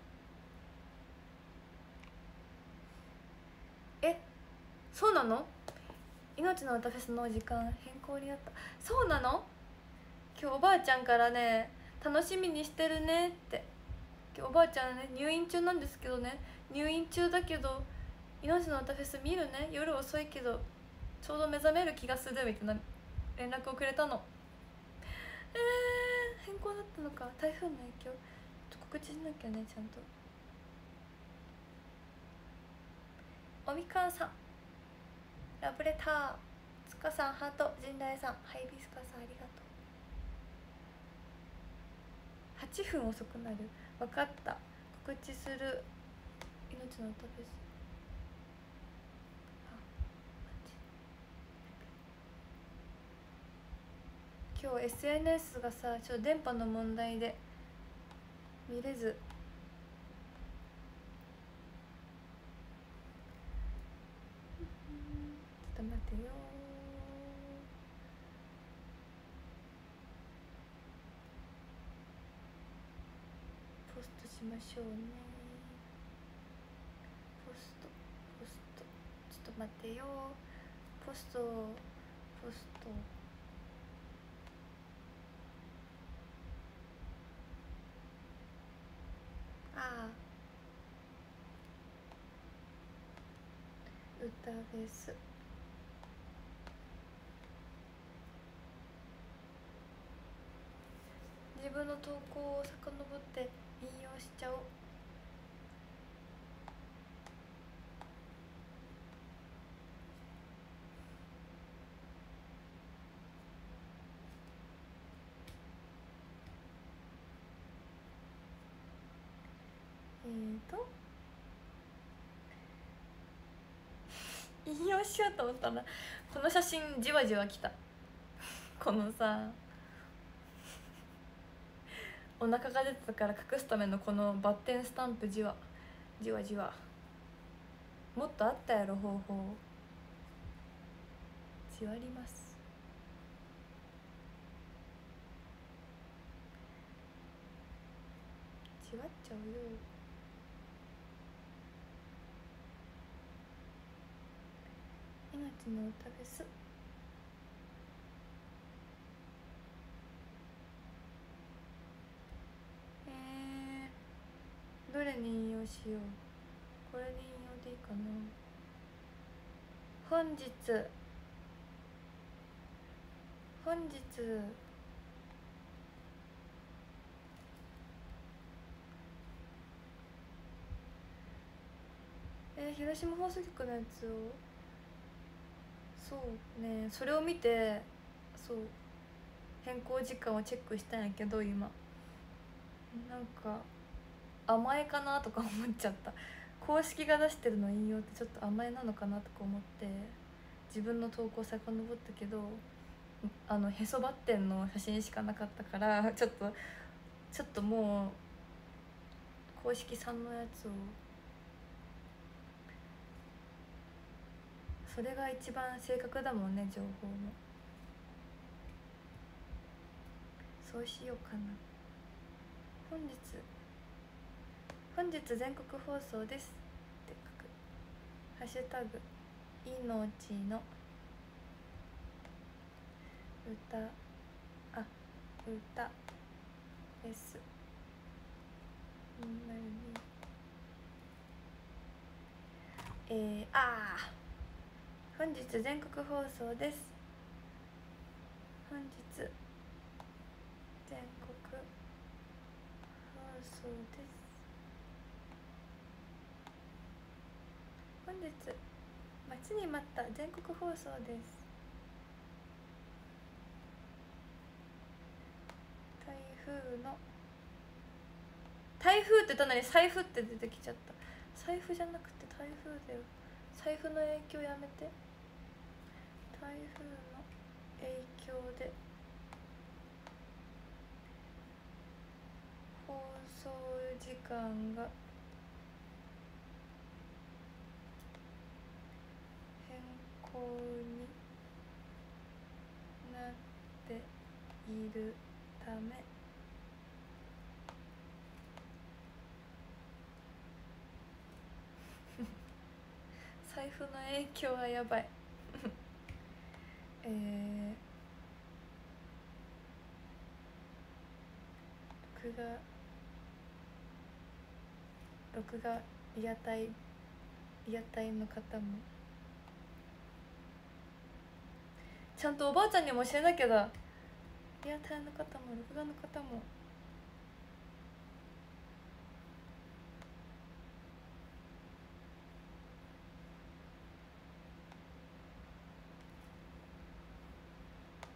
え、そうなの？命の歌フェスの時間変更になった。そうなの？今日おばあちゃんからね、楽しみにしてるねって。今日おばあちゃんね入院中なんですけどね、入院中だけど命の歌フェス見るね、夜遅いけどちょうど目覚める気がするみたいな連絡をくれたの。えー、変更だったのか。台風の影響告知しなきゃねちゃんと。おみかんさんラブレター、つかさんハート、陣内さんハイビスカスありがとう。はっぷん遅くなる。 分かった。告知する。命の歌です。今日 エスエヌエス がさちょっと電波の問題で見れず、ちょっと待ってよ。ポストしましょうね。ポストポストちょっと待ってよ。ポストポストああ歌フェス自分の投稿を遡って引用しちゃおう。えーと引用しようと思ったらこの写真じわじわきた。このさお腹が出てたから隠すためのこのバッテンスタンプじわじわじわ。もっとあったやろ方法。じわります。じわっちゃうよ。命の歌フェス。えー、どれに引用しよう。これに引用でいいかな。本日本日えー、広島放送局のやつをそうねそれを見てそう変更時間をチェックしたんやけど今なんか甘えかなとか思っちゃった。公式が出してるの引用ってちょっと甘えなのかなとか思って自分の投稿遡ったけどあのへそバッテンの写真しかなかったからちょっとちょっともう公式さんのやつをそれが一番正確だもんね情報も。そうしようかな。本日本日全国放送ですって書く。ハッシュタグ命の歌あ歌フェスえー、ああ本日全国放送です。本日全国放送です。本日待ちに待った全国放送です。台風の台風って言ったのに財布って出てきちゃった。財布じゃなくて台風だよ。財布の影響やめて。台風の影響で放送時間が変更になっているため財布の影響はやばいえー、録画録画リアタイリアタイの方もちゃんとおばあちゃんにも教えなきゃだ。リアタイの方も録画の方も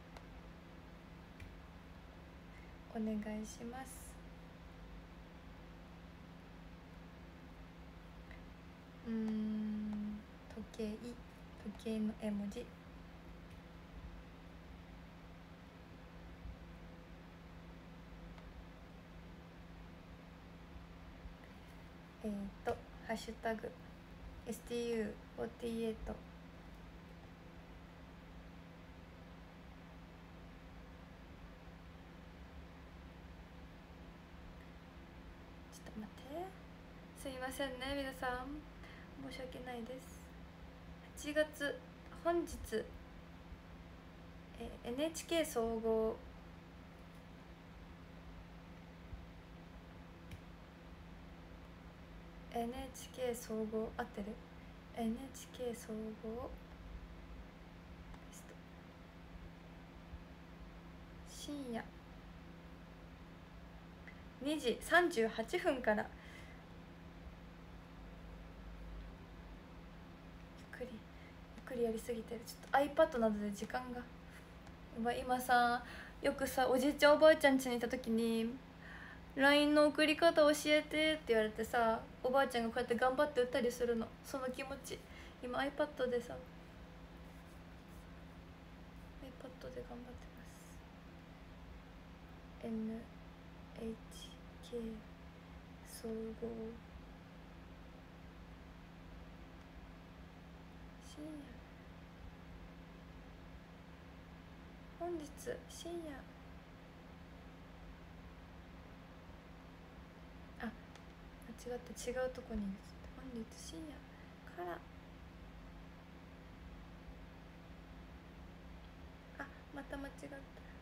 お願いします。 計時計の絵文字。えっ、ー、とハッシュタグ エスティーユーフォーティーエイト。 ちょっと待って、すいませんね皆さん、申し訳ないです。はちがつ本日え エヌエイチケー 総合エヌエイチケー 総合合ってる エヌエイチケー 総合深夜にじさんじゅうはっぷんからゆっくりゆっくりやりすぎてる。ちょっと iPad などで時間が今さ、よくさおじいちゃんおばあちゃん家にいた時に ライン の送り方教えてって言われてさ、おばあちゃんがこうやって頑張って打ったりするの。その気持ち今 iPad でさ iPad で頑張ってます。 エヌエイチケー 総合深夜本日深夜、あ、間違って違うとこに本日深夜から、あ、また間違った。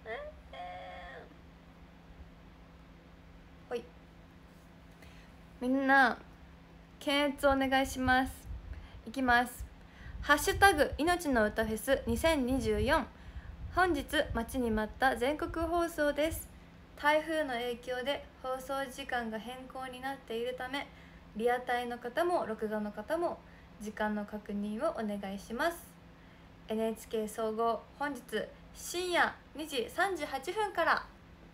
ほい、みんな検閲お願いします。いきます。ハッシュタグ命の歌フェスにせんにじゅうよん、本日待ちに待った全国放送です。台風の影響で放送時間が変更になっているため、リアタイの方も録画の方も時間の確認をお願いします。 エヌエイチケー 総合本日深夜にじさんじゅうはっぷんから。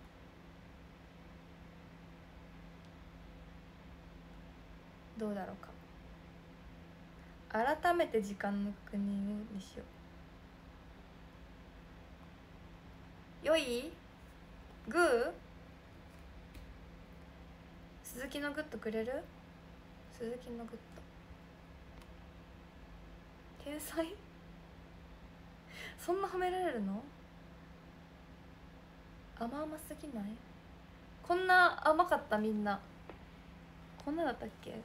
どうだろうか。改めて時間の確認をにしよう。よいグー、鈴木のグッドくれる？鈴木のグッド天才そんな褒められるの？甘々すぎない？こんな甘かった？みんなこんなだったっけ？みん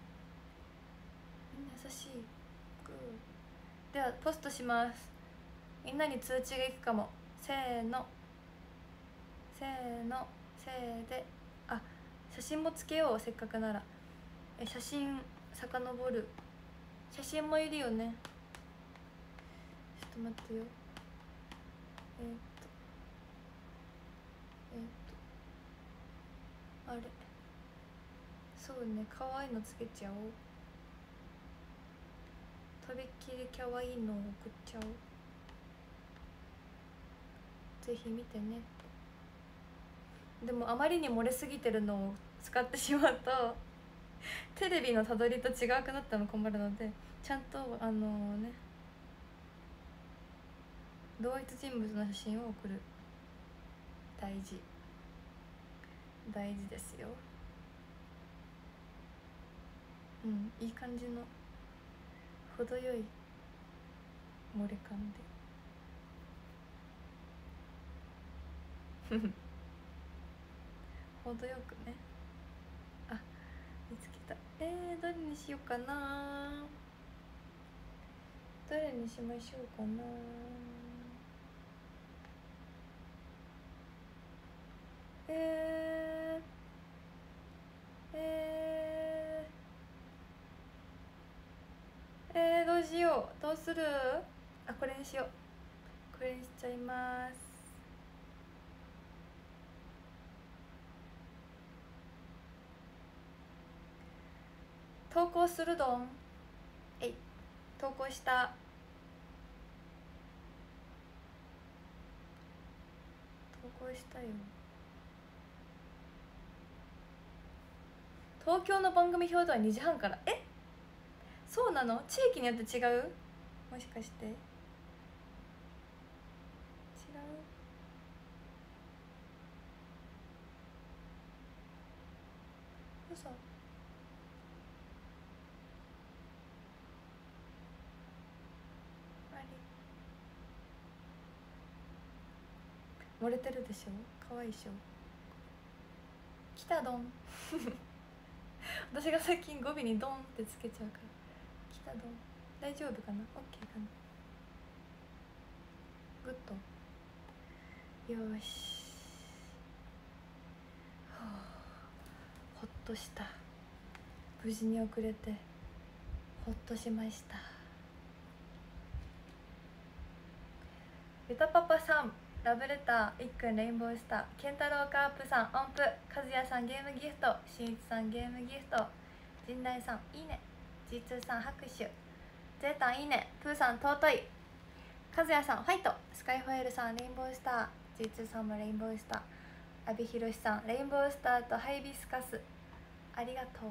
な優しい。グーではポストします。みんなに通知がいくかも。せーのせーのせーで、あ、写真もつけよう。せっかくなら。え、写真遡る。写真もいるよね。ちょっと待ってよ。えー、っとえー、っとあれ、そうね、かわいいのつけちゃおう。とびっきりかわいいのを送っちゃおう。ぜひ見てね。でもあまりに漏れすぎてるのを使ってしまうとテレビのたどりと違くなったの困るので、ちゃんとあのね、同一人物の写真を送る。大事大事ですよ。うん、いい感じの程よい漏れ感で程よくね。あ、見つけた。えー、どれにしようかな。どれにしましょうかな。えー、えー、えー、どうしよう。どうする？あ、これにしよう。これにしちゃいます。投稿するどん。えい、投稿した。投稿したよ。東京の番組表ではにじはんから。え、 そうなの？地域によって違う？もしかして違う？嘘？あれ漏れてるでしょ。かわいいでしょ。来たドン私が最近語尾にドンってつけちゃうから。来たドン。大丈夫かな？ OK かな？グッド。よし、はあ、ほっとした。無事に遅れてほっとしました。ゆたパパさん、ラブレター、いっくんレインボースター、ケンタロウカープさん音符、かずやさんゲームギフト、しんいちさんゲームギフト、陣内さんいいね、 ジーツー さん拍手、ゼータンいいね、プーさん尊い、かずやさんファイト、スカイファイルさんレインボースター、 ジーツー さんもレインボースター、阿部寛さんレインボースターとハイビスカスありがとう、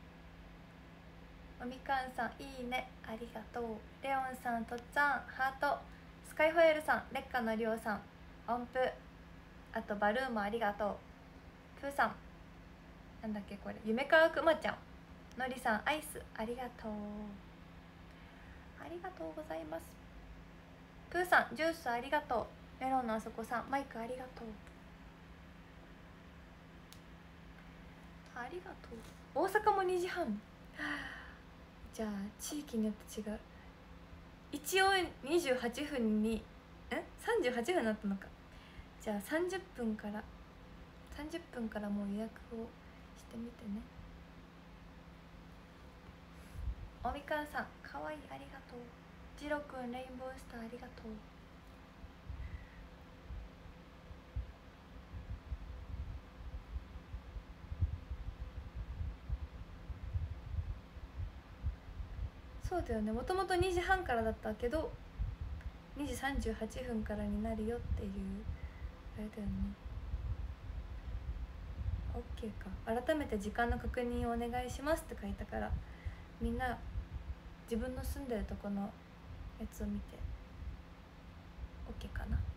おみかんさんいいねありがとう、レオンさんとっつぁんハート、スカイファイルさん、劣化のりょうさん音符、あとバルーンもありがとう、プーさんなんだっけこれ、夢川くまちゃん、のりさんアイスありがとう、ありがとうございます、プーさんジュースありがとう、メロンのあそこさんマイクありがとう、ありがとう、大阪もにじはんじゃあ地域によって違う、一応にじゅうはっぷんにえさんじゅうはっぷんになったのか、じゃあさんじゅっぷんからさんじゅっぷんからもう予約をしてみてね。おみかんさんかわいいありがとう、ジロくんレインボースターありがとう、そうだよね、もともとにじはんからだったけどにじさんじゅうはっぷんからになるよっていうあれだよね。 OK か、改めて時間の確認をお願いしますって書いたから、みんな自分の住んでるとこのやつを見て OK かな。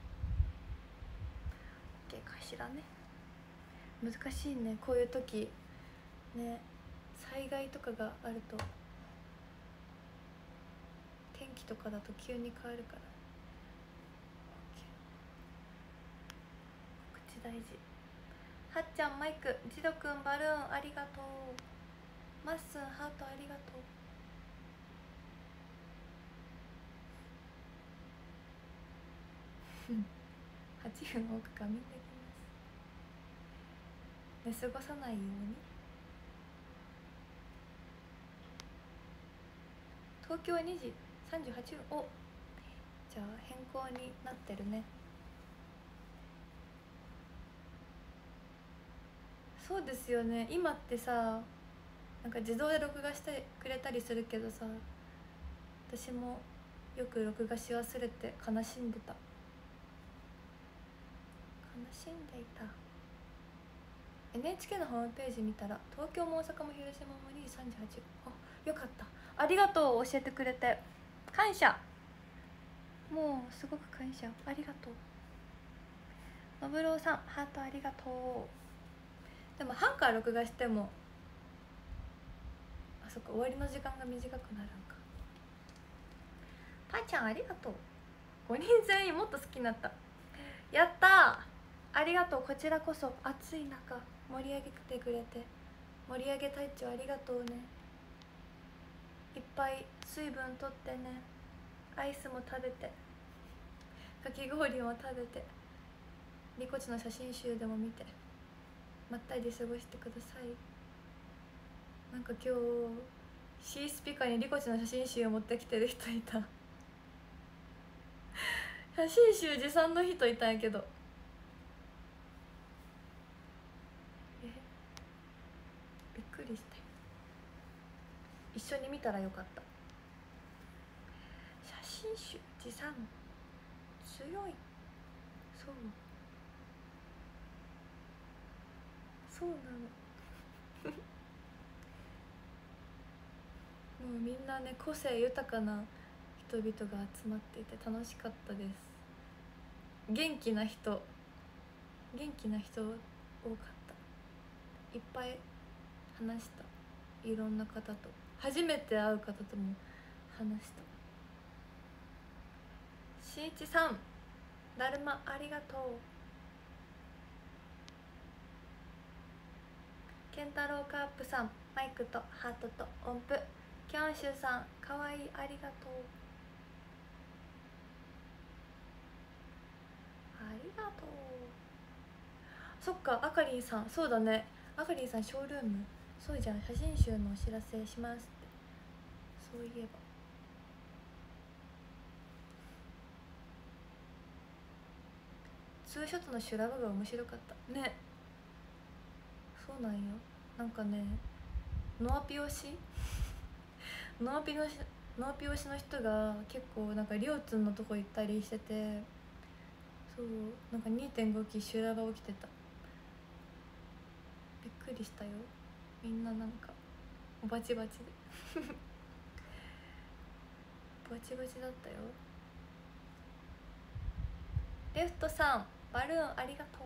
OK かしらね。難しいねこういう時ね、災害とかがあると天気とかだと急に変わるから。 OK、 口大事。はっちゃんマイク、ジドくんバルーンありがとう、まっすんハートありがとうはちふん多く仮眠できます。寝過ごさないように。東京はにじさんじゅうはっぷん、お、じゃあ変更になってるね。そうですよね、今ってさなんか自動で録画してくれたりするけどさ、私もよく録画し忘れて悲しんでた悲しんでいた。 エヌエイチケー のホームページ見たら東京も大阪も広島もにじさんじゅうはっぷん、あ、よかった、ありがとう教えてくれて感謝、もうすごく感謝、ありがとう。のぶろうさんハートありがとう。でも半から録画してもあそこ終わりの時間が短くなるんか。パイちゃんありがとう、ごにん全員もっと好きになった、やったー、ありがとう、こちらこそ暑い中盛り上げてくれて、盛り上げ隊長ありがとうね、いっぱい水分とってね、アイスも食べてかき氷も食べて、リコチの写真集でも見てまったり過ごしてください。なんか今日 C スピカにリコチの写真集を持ってきてる人いた写真集持参の人いたんやけど、えびっくりして、一緒に見たらよかった。写真集持参強い、そうそうなのもうみんなね個性豊かな人々が集まっていて楽しかったです。元気な人元気な人多かった。いっぱい話した。いろんな方と初めて会う方とも話した。しんいちさんだるまありがとう。けんたろうカープさんマイクとハートと音符。キャンシュさんかわいいありがとう。ありがとう。そっかあかりんさんそうだね。あかりんさんショールームそうじゃん写真集のお知らせしますって。そういえばツーショットの修羅場が面白かったね。そうなんよ。なんかねノアピ推しノアピのしノアピ推しの人が結構なんかりょうつんのとこ行ったりしてて、そうなんか にてんご 期修羅場起きてた。びっくりしたよ。みんななんかバチバチでバチバチだったよ。レフトさんバルーンありがと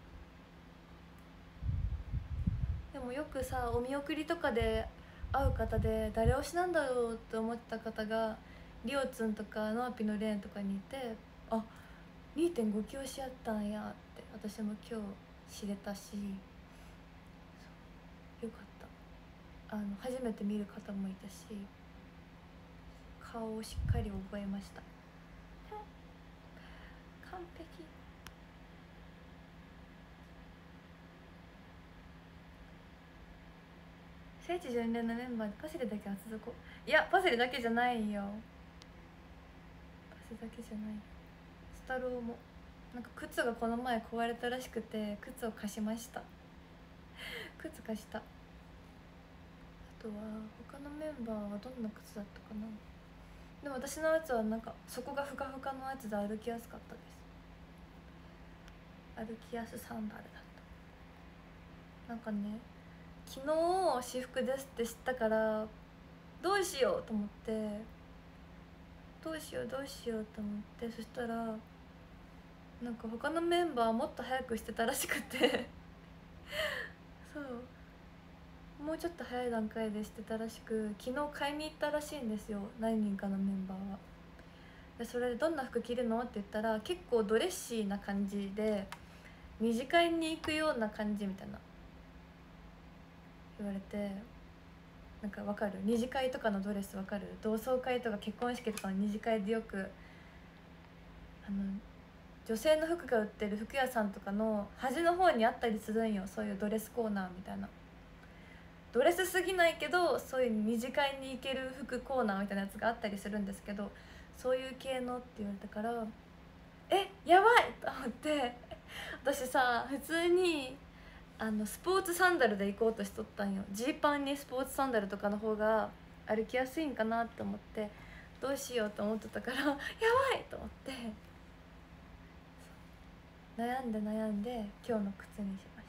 う。でもよくさお見送りとかで会う方で誰推しなんだろうって思った方がりょうつんとかノアピのレーンとかにいて、あ にてんご 期推しやったんやって私も今日知れたし、よかった。あの初めて見る方もいたし顔をしっかり覚えました。完璧。聖地巡礼のメンバーでパセリだけ厚底。いやパセリだけじゃないよ。パセリだけじゃない。スタローもなんか靴がこの前壊れたらしくて靴を貸しました靴貸した。あとは他のメンバーはどんな靴だったかな。でも私のやつはなんか底がふかふかのやつで歩きやすかったです。歩きやすサンダルだった。なんかね昨日私服ですって知ったからどうしようと思ってどうしようどうしようと思って、そしたらなんか他のメンバーもっと早くしてたらしくてそうもうちょっと早い段階でしてたらしく、昨日買いに行ったらしいんですよ何人かのメンバーは。でそれでどんな服着るのって言ったら結構ドレッシーな感じで二次会に行くような感じみたいな言われて、なんかわかる二次会とかのドレスわかる。同窓会とか結婚式とかの二次会でよくあの女性の服が売ってる服屋さんとかの端の方にあったりするんよ、そういうドレスコーナーみたいな。ドレスすぎないけどそういう二次会に行ける服コーナーみたいなやつがあったりするんですけど、そういう系のって言われたからえやばいと思って私さ普通にあのスポーツサンダルで行こうとしとったんよ。ジーパンにスポーツサンダルとかの方が歩きやすいんかなって思ってどうしようと思ってたからやばいと思って悩んで悩んで今日の靴にしました。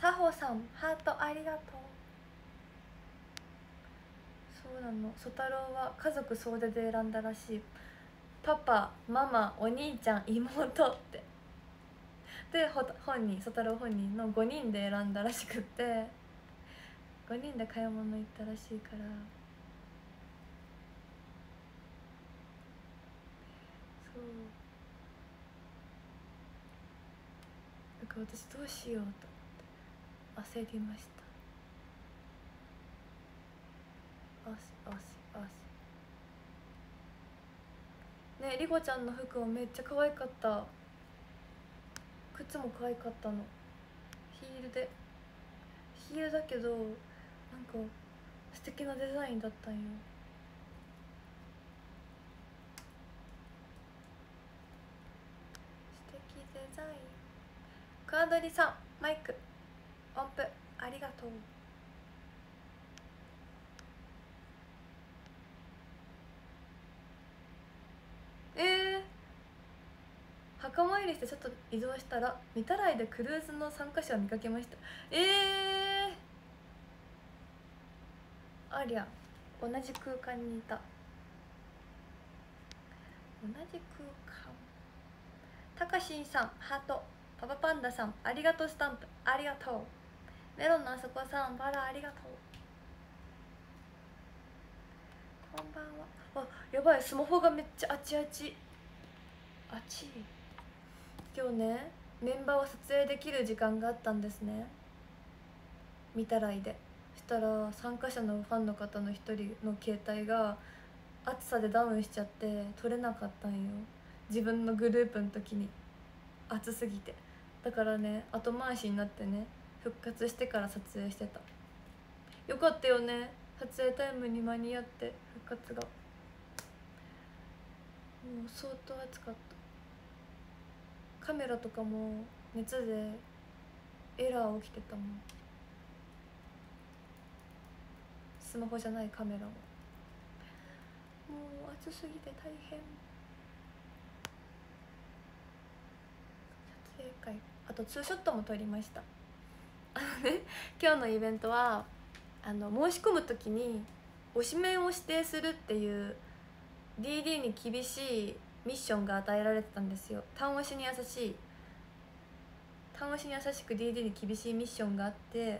さほさんハートありがとう。そうなの、そたろうは家族総出で選んだらしい。パパママお兄ちゃん妹ってで本人そたろう本人のごにんで選んだらしくってごにんで買い物行ったらしいから、そうだから私どうしようと思って焦りました。汗汗汗ね。りこちゃんの服もめっちゃ可愛かった。靴も可愛かったの。ヒールでヒールだけどなんか素敵なデザインだったんよ。素敵デザイン。クワドリさんマイク音符ありがとう。えー、墓参りしてちょっと移動したら御手洗でクルーズの参加者を見かけました。えありゃ同じ空間にいた。同じ空間。たかしんさんハート。パパパンダさんありがとうスタンプありがとう。メロンのあそこさんバラありがとう。こんばんは。あ、やばい、スマホがめっちゃあちあちあちい。今日ねメンバーを撮影できる時間があったんですね、見たらいで。そしたら参加者のファンの方の一人の携帯が暑さでダウンしちゃって撮れなかったんよ、自分のグループの時に。暑すぎて。だからね後回しになってね、復活してから撮影してた。よかったよね、撮影タイムに間に合って復活が。もう相当暑かった。カメラとかも熱でエラー起きてたもん、スマホじゃないカメラも。もう暑すぎて大変。撮影会、あとツーショットも撮りました。あのね今日のイベントはあの申し込む時に推しメンを指定するっていう ディーディー に厳しいミッションが与えられてたんですよ。単推しに優しい単推しに優しく ディーディー に厳しいミッションがあって、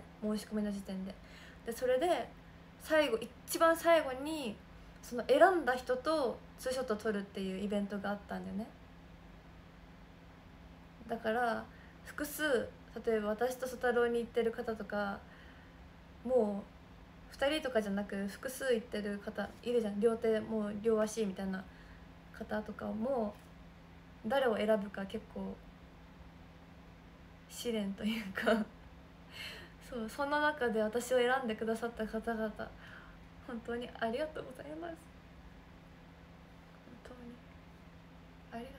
申し込みの時点で。でそれで最後一番最後にその選んだ人とツーショット撮るっていうイベントがあったんだよね。だから複数、例えば私と曽太郎に行ってる方とか、もうふたりとかじゃなく複数行ってる方いるじゃん、両手もう両足みたいな方とかも誰を選ぶか結構試練というかそう、そんな中で私を選んでくださった方々、本当にありがとうございます。本当にありがと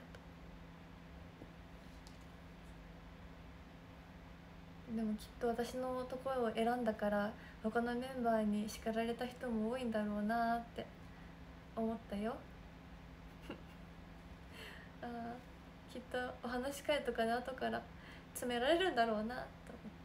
う。でもきっと私のところを選んだから他のメンバーに叱られた人も多いんだろうなって思ったよあ、きっとお話し会とかで後から詰められるんだろうなと思って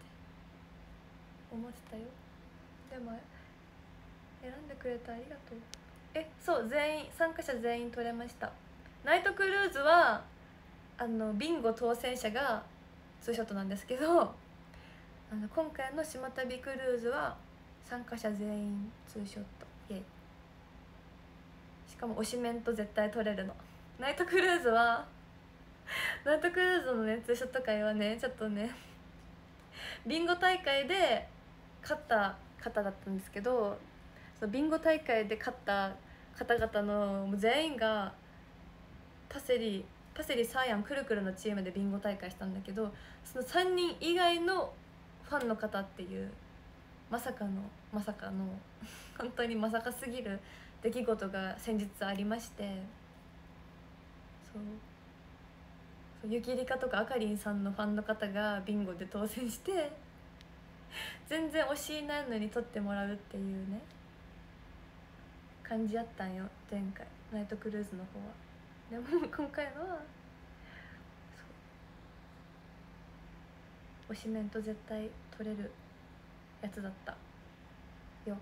思ってたよ。でも選んでくれてありがとう。え、そう全員参加者全員取れました。ナイトクルーズはあのビンゴ当選者がツーショットなんですけど、あの今回の島旅クルーズは参加者全員ツーショット、イエイ。しかも推しメンと絶対取れるの。ナイトクルーズはナイトクルーズのねツーショット会はねちょっとねビンゴ大会で勝った方だったんですけど、そのビンゴ大会で勝った方々の全員がパセリパセリサーヤンくるくるのチームでビンゴ大会したんだけど、そのさんにん以外のファンの方っていうまさかのまさかの本当にまさかすぎる出来事が先日ありまして、そうそう、ゆきりかとかあかりんさんのファンの方がビンゴで当選して全然推しいないのに取ってもらうっていうね感じやったんよ前回ナイトクルーズの方は。でも今回のは推しメンと絶対取れるやつだったよ。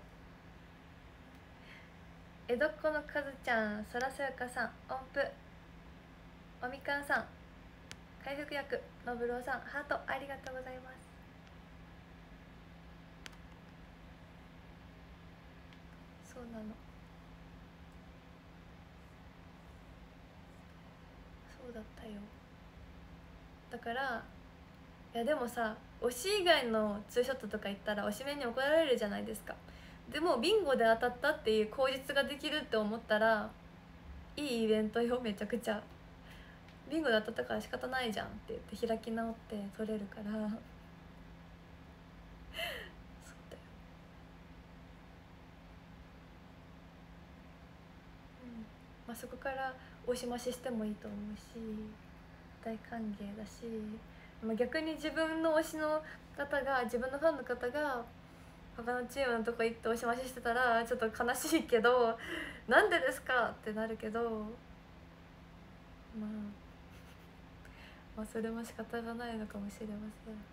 江戸っ子のカズちゃん、そらそやかさん、音符、おみかんさん、回復薬のぶろうさん、ハートありがとうございます。そうなの、そうだったよ。だからいやでもさ、推し以外のツーショットとか行ったら推しメンに怒られるじゃないですか。でもビンゴで当たったっていう口実ができるって思ったらいいイベントよ。めちゃくちゃビンゴで当たったから仕方ないじゃんって言って開き直って取れるからそうだよ。うん、まあそこから推し増ししてもいいと思うし大歓迎だし、まあ、逆に自分の推しの方が自分のファンの方が他のチームのとこ行って推し増ししてたらちょっと悲しいけどなんでですかってなるけど、まあ、まあそれも仕方がないのかもしれません。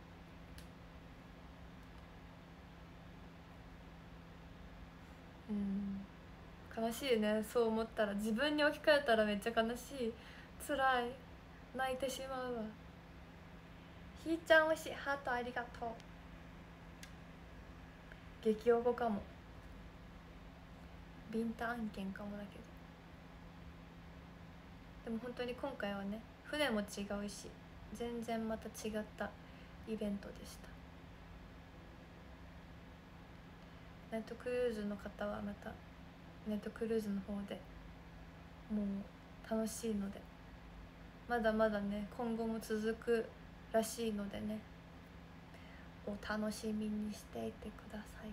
悲しいね。そう思ったら、自分に置き換えたらめっちゃ悲しい。つらい、泣いてしまうわ。ひーちゃん推しハートありがとう。激おこかも、ビンタ案件かもだけど、でも本当に今回はね、船も違うし全然また違ったイベントでした。ナイトクルーズの方はまたナイトクルーズの方でもう楽しいので、まだまだね今後も続くらしいのでね、お楽しみにしていてください。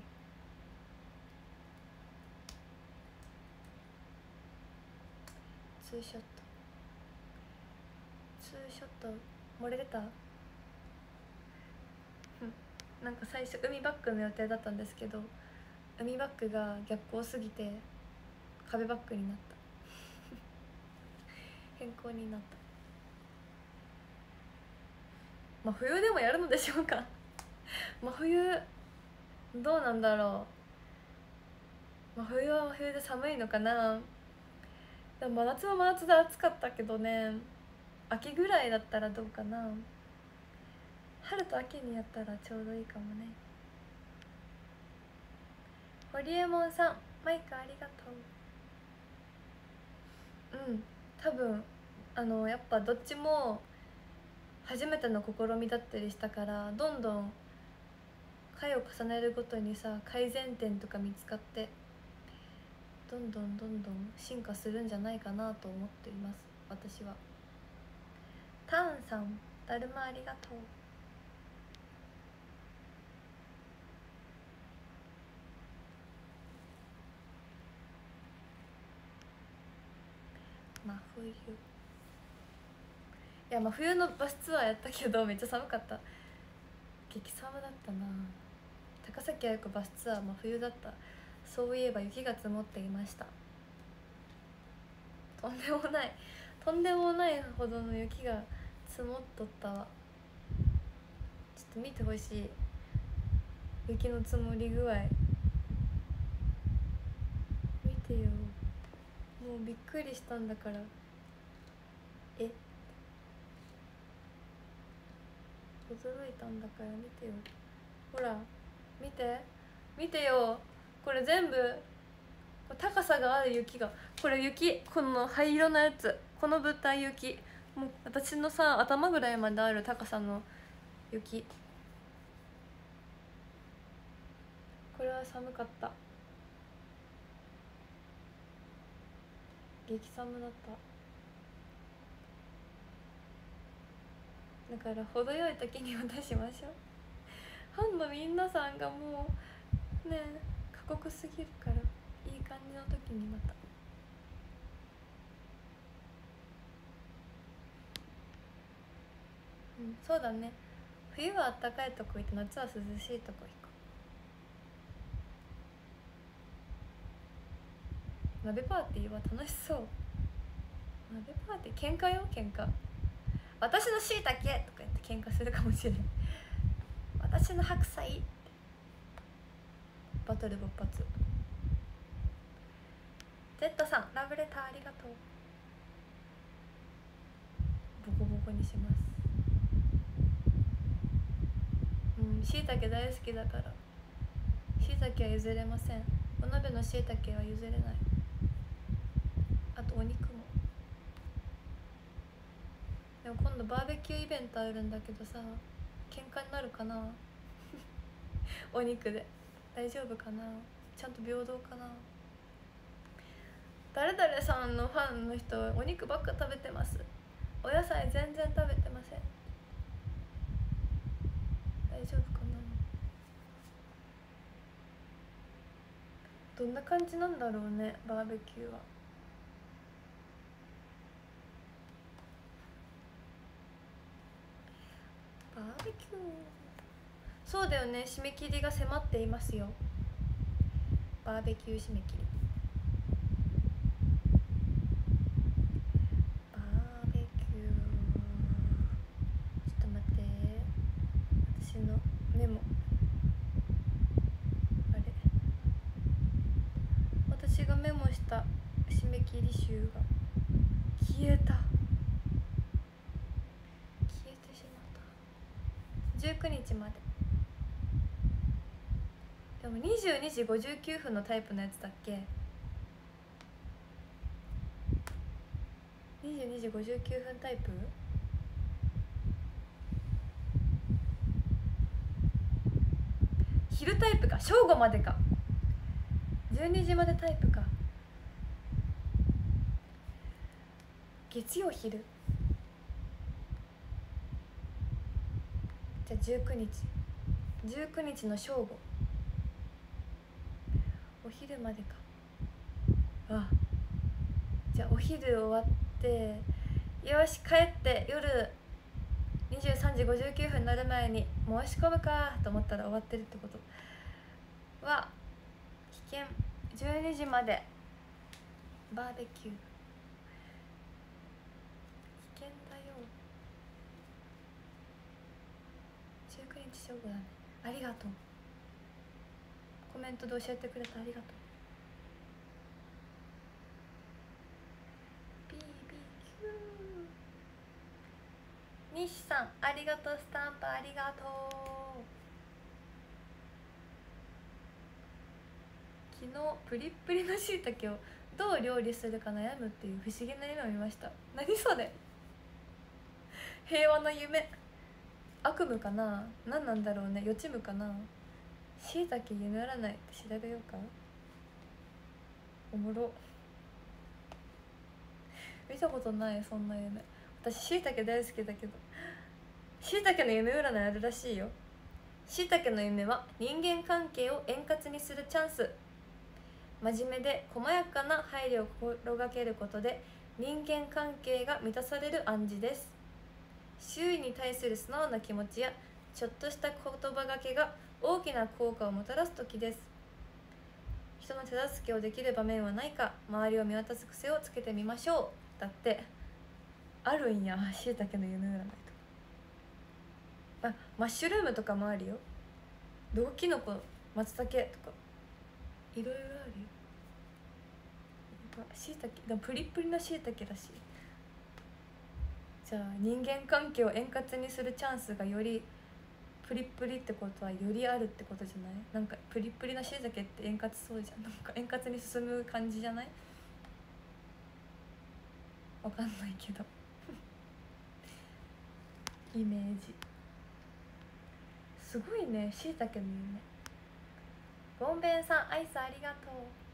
ツーショットツーショット漏れ出たなんか最初海バッグの予定だったんですけど、海バッグが逆光すぎて壁バッグになった変更になった。真冬でもやるのでしょうか真冬どうなんだろう。真冬は真冬で寒いのかな。でも真夏は真夏で暑かったけどね、秋ぐらいだったらどうかな。春と秋にやったらちょうどいいかもね。ホリエモンさん、マイクありがとう。うん、多分あのやっぱどっちも初めての試みだったりしたから、どんどん回を重ねるごとにさ改善点とか見つかって、どんどんどんどん進化するんじゃないかなと思っています、私は。ターンさん、だるまありがとう。真冬、いや真冬のバスツアーやったけどめっちゃ寒かった。激寒だったな。高崎彩子バスツアー真冬だった。そういえば雪が積もっていました。とんでもないとんでもないほどの雪が積もっとったわ。ちょっと見てほしい、雪の積もり具合見てよ。もうびっくりしたんだから。え驚いたんだから見てよ。ほら見て見てよ、これ全部高さがある雪が、これ雪、この灰色のやつ、この物体雪、もう私のさ頭ぐらいまである高さの雪。これは寒かった、激寒だった。だから程よい時に渡しましょう。ファンの皆さんがもうね過酷すぎるから、いい感じの時にまた。うん、そうだね、冬はあったかいとこ行って夏は涼しいとこ行こう。鍋パーティーは楽しそう。鍋パーティー喧嘩よ、喧嘩。私のしいたけとか言って喧嘩するかもしれない。私の白菜ってバトル勃発。Z さん、ラブレターありがとう。ボコボコにします。うん、しいたけ大好きだから、しいたけは譲れません。お鍋のしいたけは譲れない。あとお肉も。でも今度バーベキューイベントあるんだけどさ、喧嘩になるかなお肉で大丈夫かな、ちゃんと平等かな。誰々さんのファンの人はお肉ばっか食べてます、お野菜全然食べてません。大丈夫かな。どんな感じなんだろうね、バーベキューは。バーベキュー、そうだよね、締め切りが迫っていますよ。バーベキュー締め切り。バーベキュー、ちょっと待って、私のメモ、あれ、私私がメモした締め切り集が消えた消えてしまった。じゅうくにちまで。でもにじゅうにじごじゅうきゅうふんのタイプのやつだっけ。にじゅうにじごじゅうきゅうふんタイプ。昼タイプか。正午までか。じゅうにじまでタイプか。月曜昼。じゃあじゅうくにちじゅうくにちの正午、お昼までか。あ、じゃあお昼終わって、よし帰って夜にじゅうさんじごじゅうきゅうふんになる前に申し込むかと思ったら終わってるってことは危険。じゅうにじまでバーベキュー、危険だよ。じゅうくにち正午だね。ありがとう。コメントで教えてくれてありがとう。 ビービーキュー。 西さんありがとう。スタンプありがとう。昨日プリップリのしいたけをどう料理するか悩むっていう不思議な夢を見ました。何それ。平和な夢。悪夢かな。何なんだろうね。予知夢かな。しいたけ夢占いって調べようか。おもろ。見たことない。そんな夢。私しいたけ大好きだけど、しいたけの夢占いあるらしいよ。しいたけの夢は人間関係を円滑にするチャンス。真面目で細やかな配慮を心がけることで人間関係が満たされる暗示です。周囲に対する素直な気持ちやちょっとした言葉がけが大きな効果をもたらす時です。人の手助けをできる場面はないか、周りを見渡す癖をつけてみましょう。だってあるんや、しいたけの夢占いとか。あ、マッシュルームとかもあるよ。毒キノコ、松茸とかいろいろあるよ。しいたけでもプリップリのしいたけだし。じゃあ人間関係を円滑にするチャンスがよりプリップリってことはよりあるってことじゃない。なんかプリップリなしいたけって円滑そうじゃん。なんか円滑に進む感じじゃない。わかんないけどイメージすごいね。しいたけの夢。ボンベンさんアイスありがと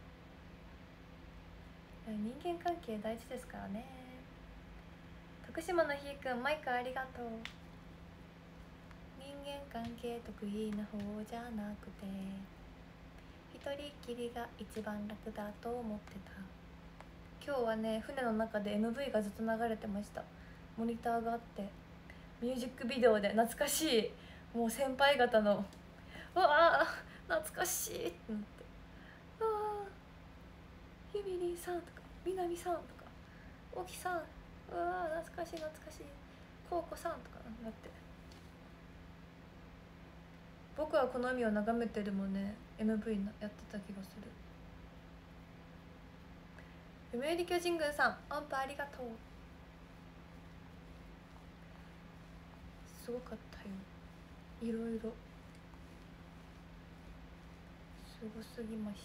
う。人間関係大事ですからね。徳島のひーくんマイクありがとう。人間関係得意な方じゃなくて一人っきりが一番楽だと思ってた。今日はね船の中で エムブイ がずっと流れてました。モニターがあってミュージックビデオで懐かしいもう先輩方のうわあ懐かしいってなって、ああゆみりんさんとかみなみさんとかおきさん、うわあ懐かしい懐かしいこうこさんとかなって、僕はこの海を眺めてるもね エムブイ やってた気がする。読売巨人軍さん音符ありがとう。すごかったよ。いろいろすごすぎました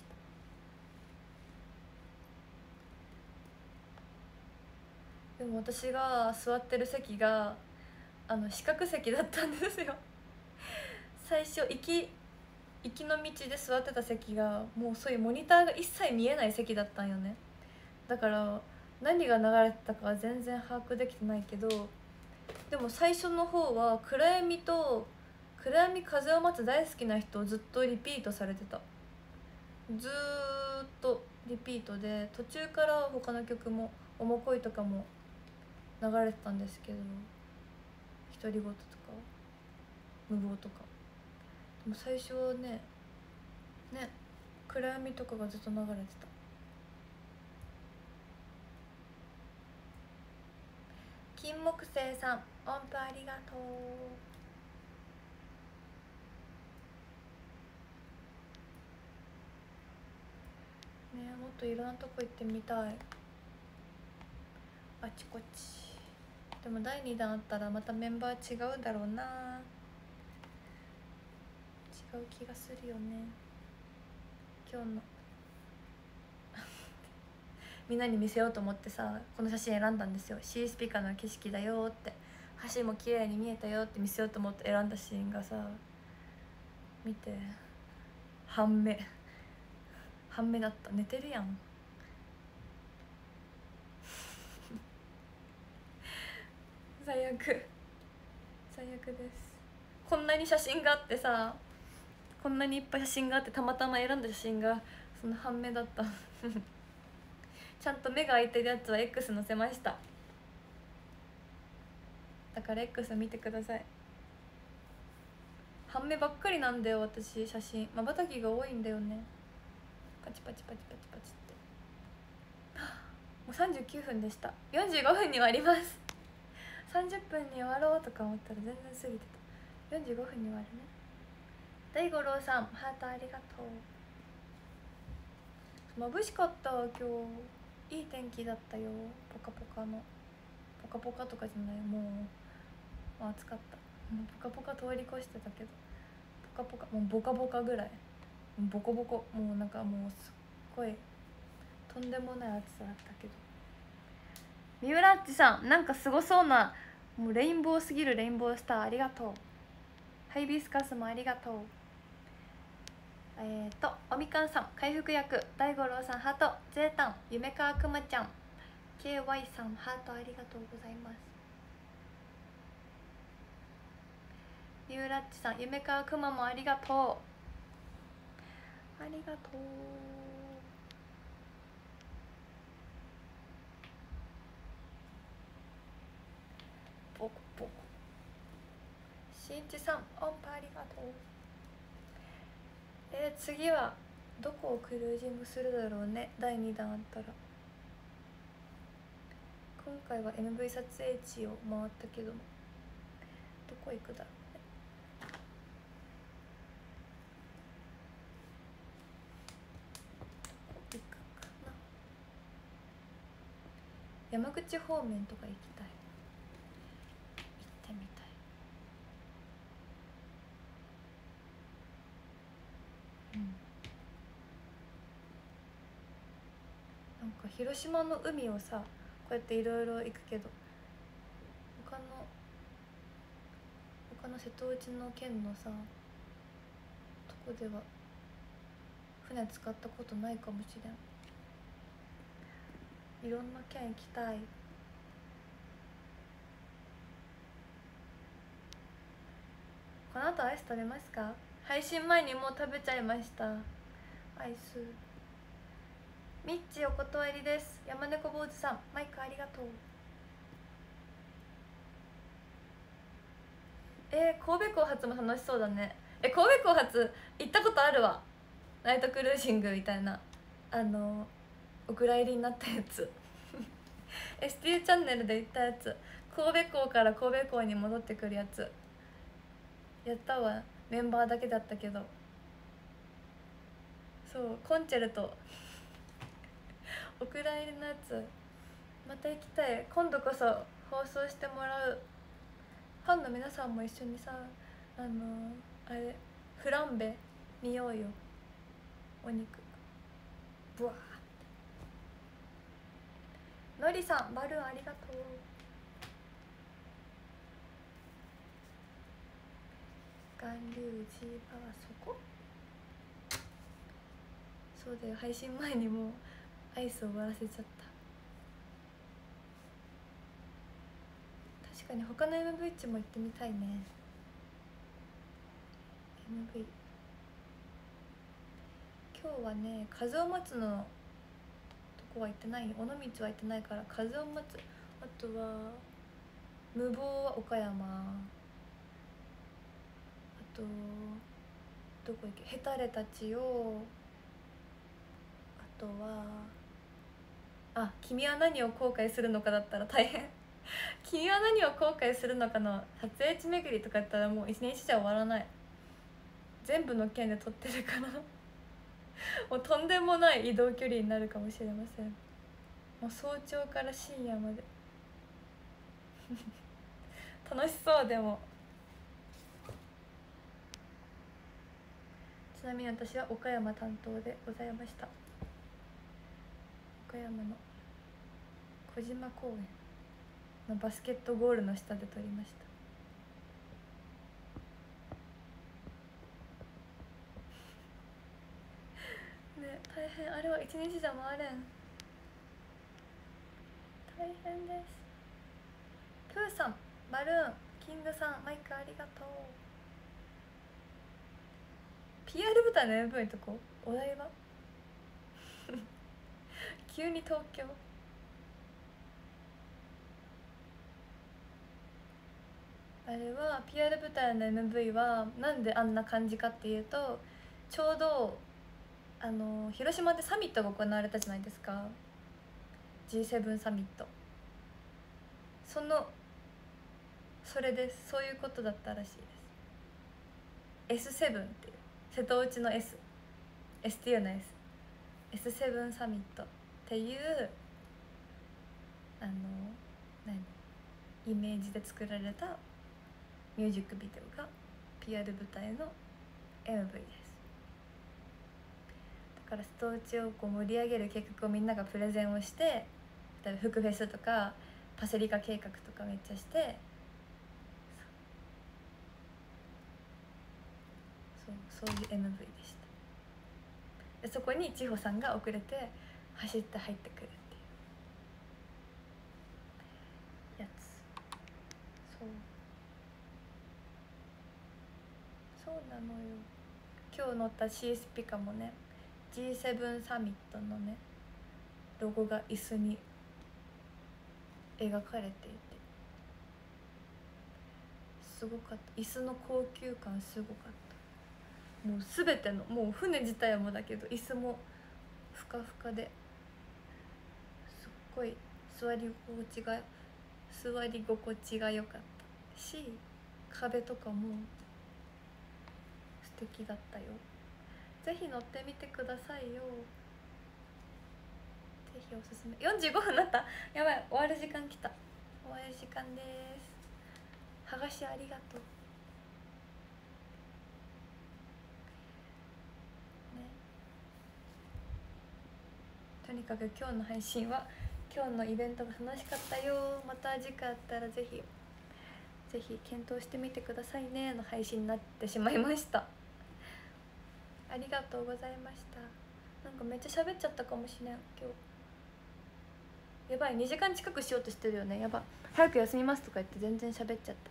。でも私が座ってる席があの四角席だったんですよ最初行き行きの道で座ってた席がもうそういうモニターが一切見えない席だったんよね。だから何が流れてたかは全然把握できてないけど、でも最初の方は暗闇と暗闇風を待つ大好きな人をずっとリピートされてた。ずーっとリピートで途中から他の曲もおもこいとかも流れてたんですけど、独り言とか無謀とか。でも最初はねね暗闇とかがずっと流れてた。金木星さん音符ありがとう。ね、もっといろんなとこ行ってみたい、あちこち。でもだいにだんあったらまたメンバー違うだろうな、違う気がするよね。今日のみんなに見せようと思ってさ、この写真選んだんですよ。シースピカの景色だよって、橋も綺麗に見えたよって見せようと思って選んだシーンがさ、見て、半目半目だった。寝てるやん最悪最悪です。こんなに写真があってさ、こんなにいっぱい写真があって、たまたま選んだ写真がその半目だったちゃんと目が開いてるやつは X 載せました。だから X 見てください。半目ばっかりなんだよ私、写真。まばたきが多いんだよね。パチパチパチパチパチって。もうさんじゅうきゅうふんでした。よんじゅうごふんに割ります。さんじゅっぷんに終わろうとか思ったら全然過ぎてた。よんじゅうごふんに割るね。大五郎さんハートありがとう。眩しかった今日、いい天気だったよ。ポカポカの、ポカポカとかじゃない、もう暑かった。もうポカポカ通り越してたけど、ポカポカ、もうボカボカぐらい、ボコボコ、もうなんかもうすっごいとんでもない暑さだったけど。三浦っちさん、なんかすごそうな、もうレインボーすぎるレインボースターありがとう。ハイビスカスもありがとう。えっ、ー、とおみかんさん回復薬、大五郎さんハート、ゼータン、夢川くまちゃん、 ケーワイ さんハートありがとうございます。三浦っちさん、夢川くまもありがとう、ありがとう。ポコポコ。しんいちさん音波ありがとう。えー、次はどこをクルージングするだろうね。だいにだんあったら。今回は エムブイ 撮影地を回ったけども、どこ行くだろうね。どこ行くかな。山口方面とか行きたい、行ってみたい。うん、なんか広島の海をさ、こうやっていろいろ行くけど、他の他の瀬戸内の県のさとこでは船使ったことないかもしれん。いろんな県行きたい。この後アイス食べますか？配信前にもう食べちゃいましたアイス。ミッチお断りです。山猫坊主さんマイクありがとう。えー、神戸港発も楽しそうだね。え、神戸港発行ったことあるわ。ナイトクルージングみたいな、あのお蔵入りになったやつエスティー チャンネルで行ったやつ、神戸港から神戸港に戻ってくるやつやったわ。メンバーだけだったけど。そうコンチェルトお蔵入りのやつまた行きたい。今度こそ放送してもらう。ファンの皆さんも一緒にさ、あのあれフランベ見ようよ。お肉ブワーって。のりさんバルーンありがとう。巌流ジーパはそこ。そうだよ、配信前にもうアイス終わらせちゃった。確かに他の エムブイ 地も行ってみたいね。 エムブイ 今日はね、風を待つのとこは行ってない。尾道は行ってないから風を待つ。あとは無謀は岡山。あとどこ行け、ヘタレたちを。あとはあ、君は何を後悔するのかだったら大変君は何を後悔するのかの撮影地巡りとかやったらもう一日じゃ終わらない。全部の県で撮ってるからもうとんでもない移動距離になるかもしれません。もう早朝から深夜まで楽しそう。でもちなみに私は岡山担当でございました。岡山の小島公園のバスケットゴールの下で撮りました。ね、大変。あれは一日じゃ回れん。大変です。プーさん、バルーン、キングさん、マイクありがとう。 ピーアール 舞台の エムブイ のとこお台場急に東京。あれは ピーアール 舞台の エムブイ はなんであんな感じかっていうと、ちょうどあの広島でサミットが行われたじゃないですか。 ジーセブン サミット。そのそれです。そういうことだったらしいです。 エスセブン っていう瀬戸内の S、 エスティーユー の S、 エスセブン サミットっていうあの何イメージで作られたミュージックビデオが ピーアール 舞台の エムブイ です。だから瀬戸内をこう盛り上げる計画をみんながプレゼンをして、例えば福フェスとかパセリカ計画とかめっちゃして、そうそういう エムブイ でした。でそこに千穂さんが遅れて走って入ってくるっていうやつ。そうそうなのよ。今日乗った シーエス ピカもね ジーセブン サミットのねロゴが椅子に描かれていてすごかった。椅子の高級感すごかった。もう全てのもう船自体もだけど椅子もふかふかですっごい座り心地が座り心地が良かったし、壁とかも素敵だったよ。ぜひ乗ってみてくださいよ。ぜひおすすめ。よんじゅうごふんになった。やばい、終わる時間きた。終わる時間です。剥がしありがとう、ね、とにかく今日の配信は今日のイベントが楽しかったよ、また次回あったらぜひぜひ検討してみてくださいねの配信になってしまいました。ありがとうございました。なんかめっちゃ喋っちゃったかもしれん今日。やばい、にじかん近くしようとしてるよね。やばい、早く休みますとか言って全然喋っちゃった。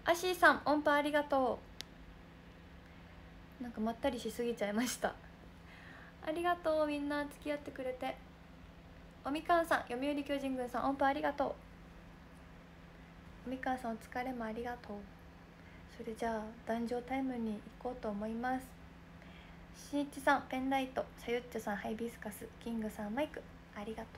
アシーさん、音符ありがとう。なんかまったりしすぎちゃいました。ありがとう、みんな付き合ってくれて。おみかんさん、読売巨人軍さん、音符ありがとう。おみかんさん、お疲れもありがとう。それじゃあ壇上タイムに行こうと思います。しんいちさん、ペンライト。さゆっちょさん、ハイビスカス。キングさん、マイクありがとう。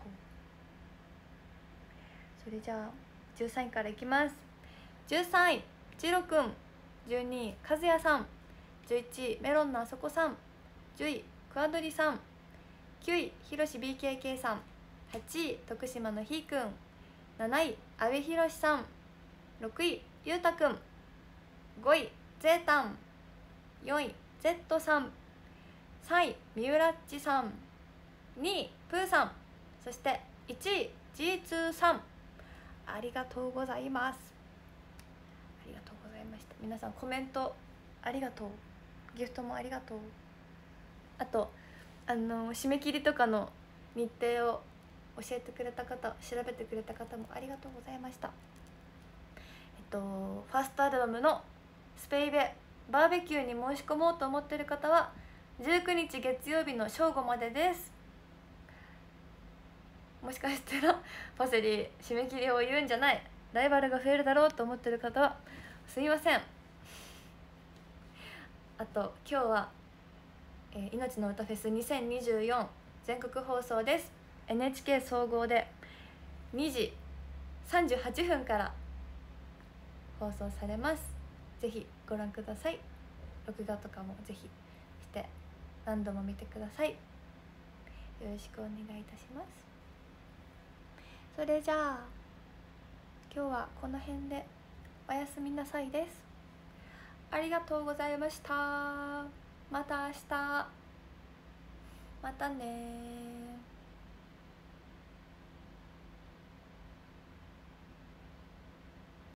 それじゃあじゅうさんいからいきます。じゅうさんい、ちろくん。じゅうにい、かずやさん。じゅういちい、メロンのあそこさん。じゅうい、クワドリさん。きゅうい、ひろし ビーケーケー さん。はちい、徳島のひーくん。なない、阿部ひろしさん。ろくい、ゆうたくん。ごい、ゼータン。よんい、ゼットさん。さんい、みうらっちさん。にい、プーさん。そしていちい、ジーツー さん。ありがとうございます。ありがとうございました。皆さんコメントありがとう、ギフトもありがとう。あとあの締め切りとかの日程を教えてくれた方、調べてくれた方もありがとうございました。えっとファーストアルバムのスペイベバーベキューに申し込もうと思っている方はじゅうくにち月曜日の正午までです。もしかしたらパセリ締め切りを言うんじゃない、ライバルが増えるだろうと思ってる方はすみません。あと今日は、えー、命の歌フェスにせんにじゅうよん全国放送です。 エヌエイチケー 総合でにじさんじゅうはっぷんから放送されます。ぜひご覧ください。録画とかもぜひして何度も見てください。よろしくお願いいたします。それじゃあ今日はこの辺でおやすみなさいです。ありがとうございました。また明日。またね。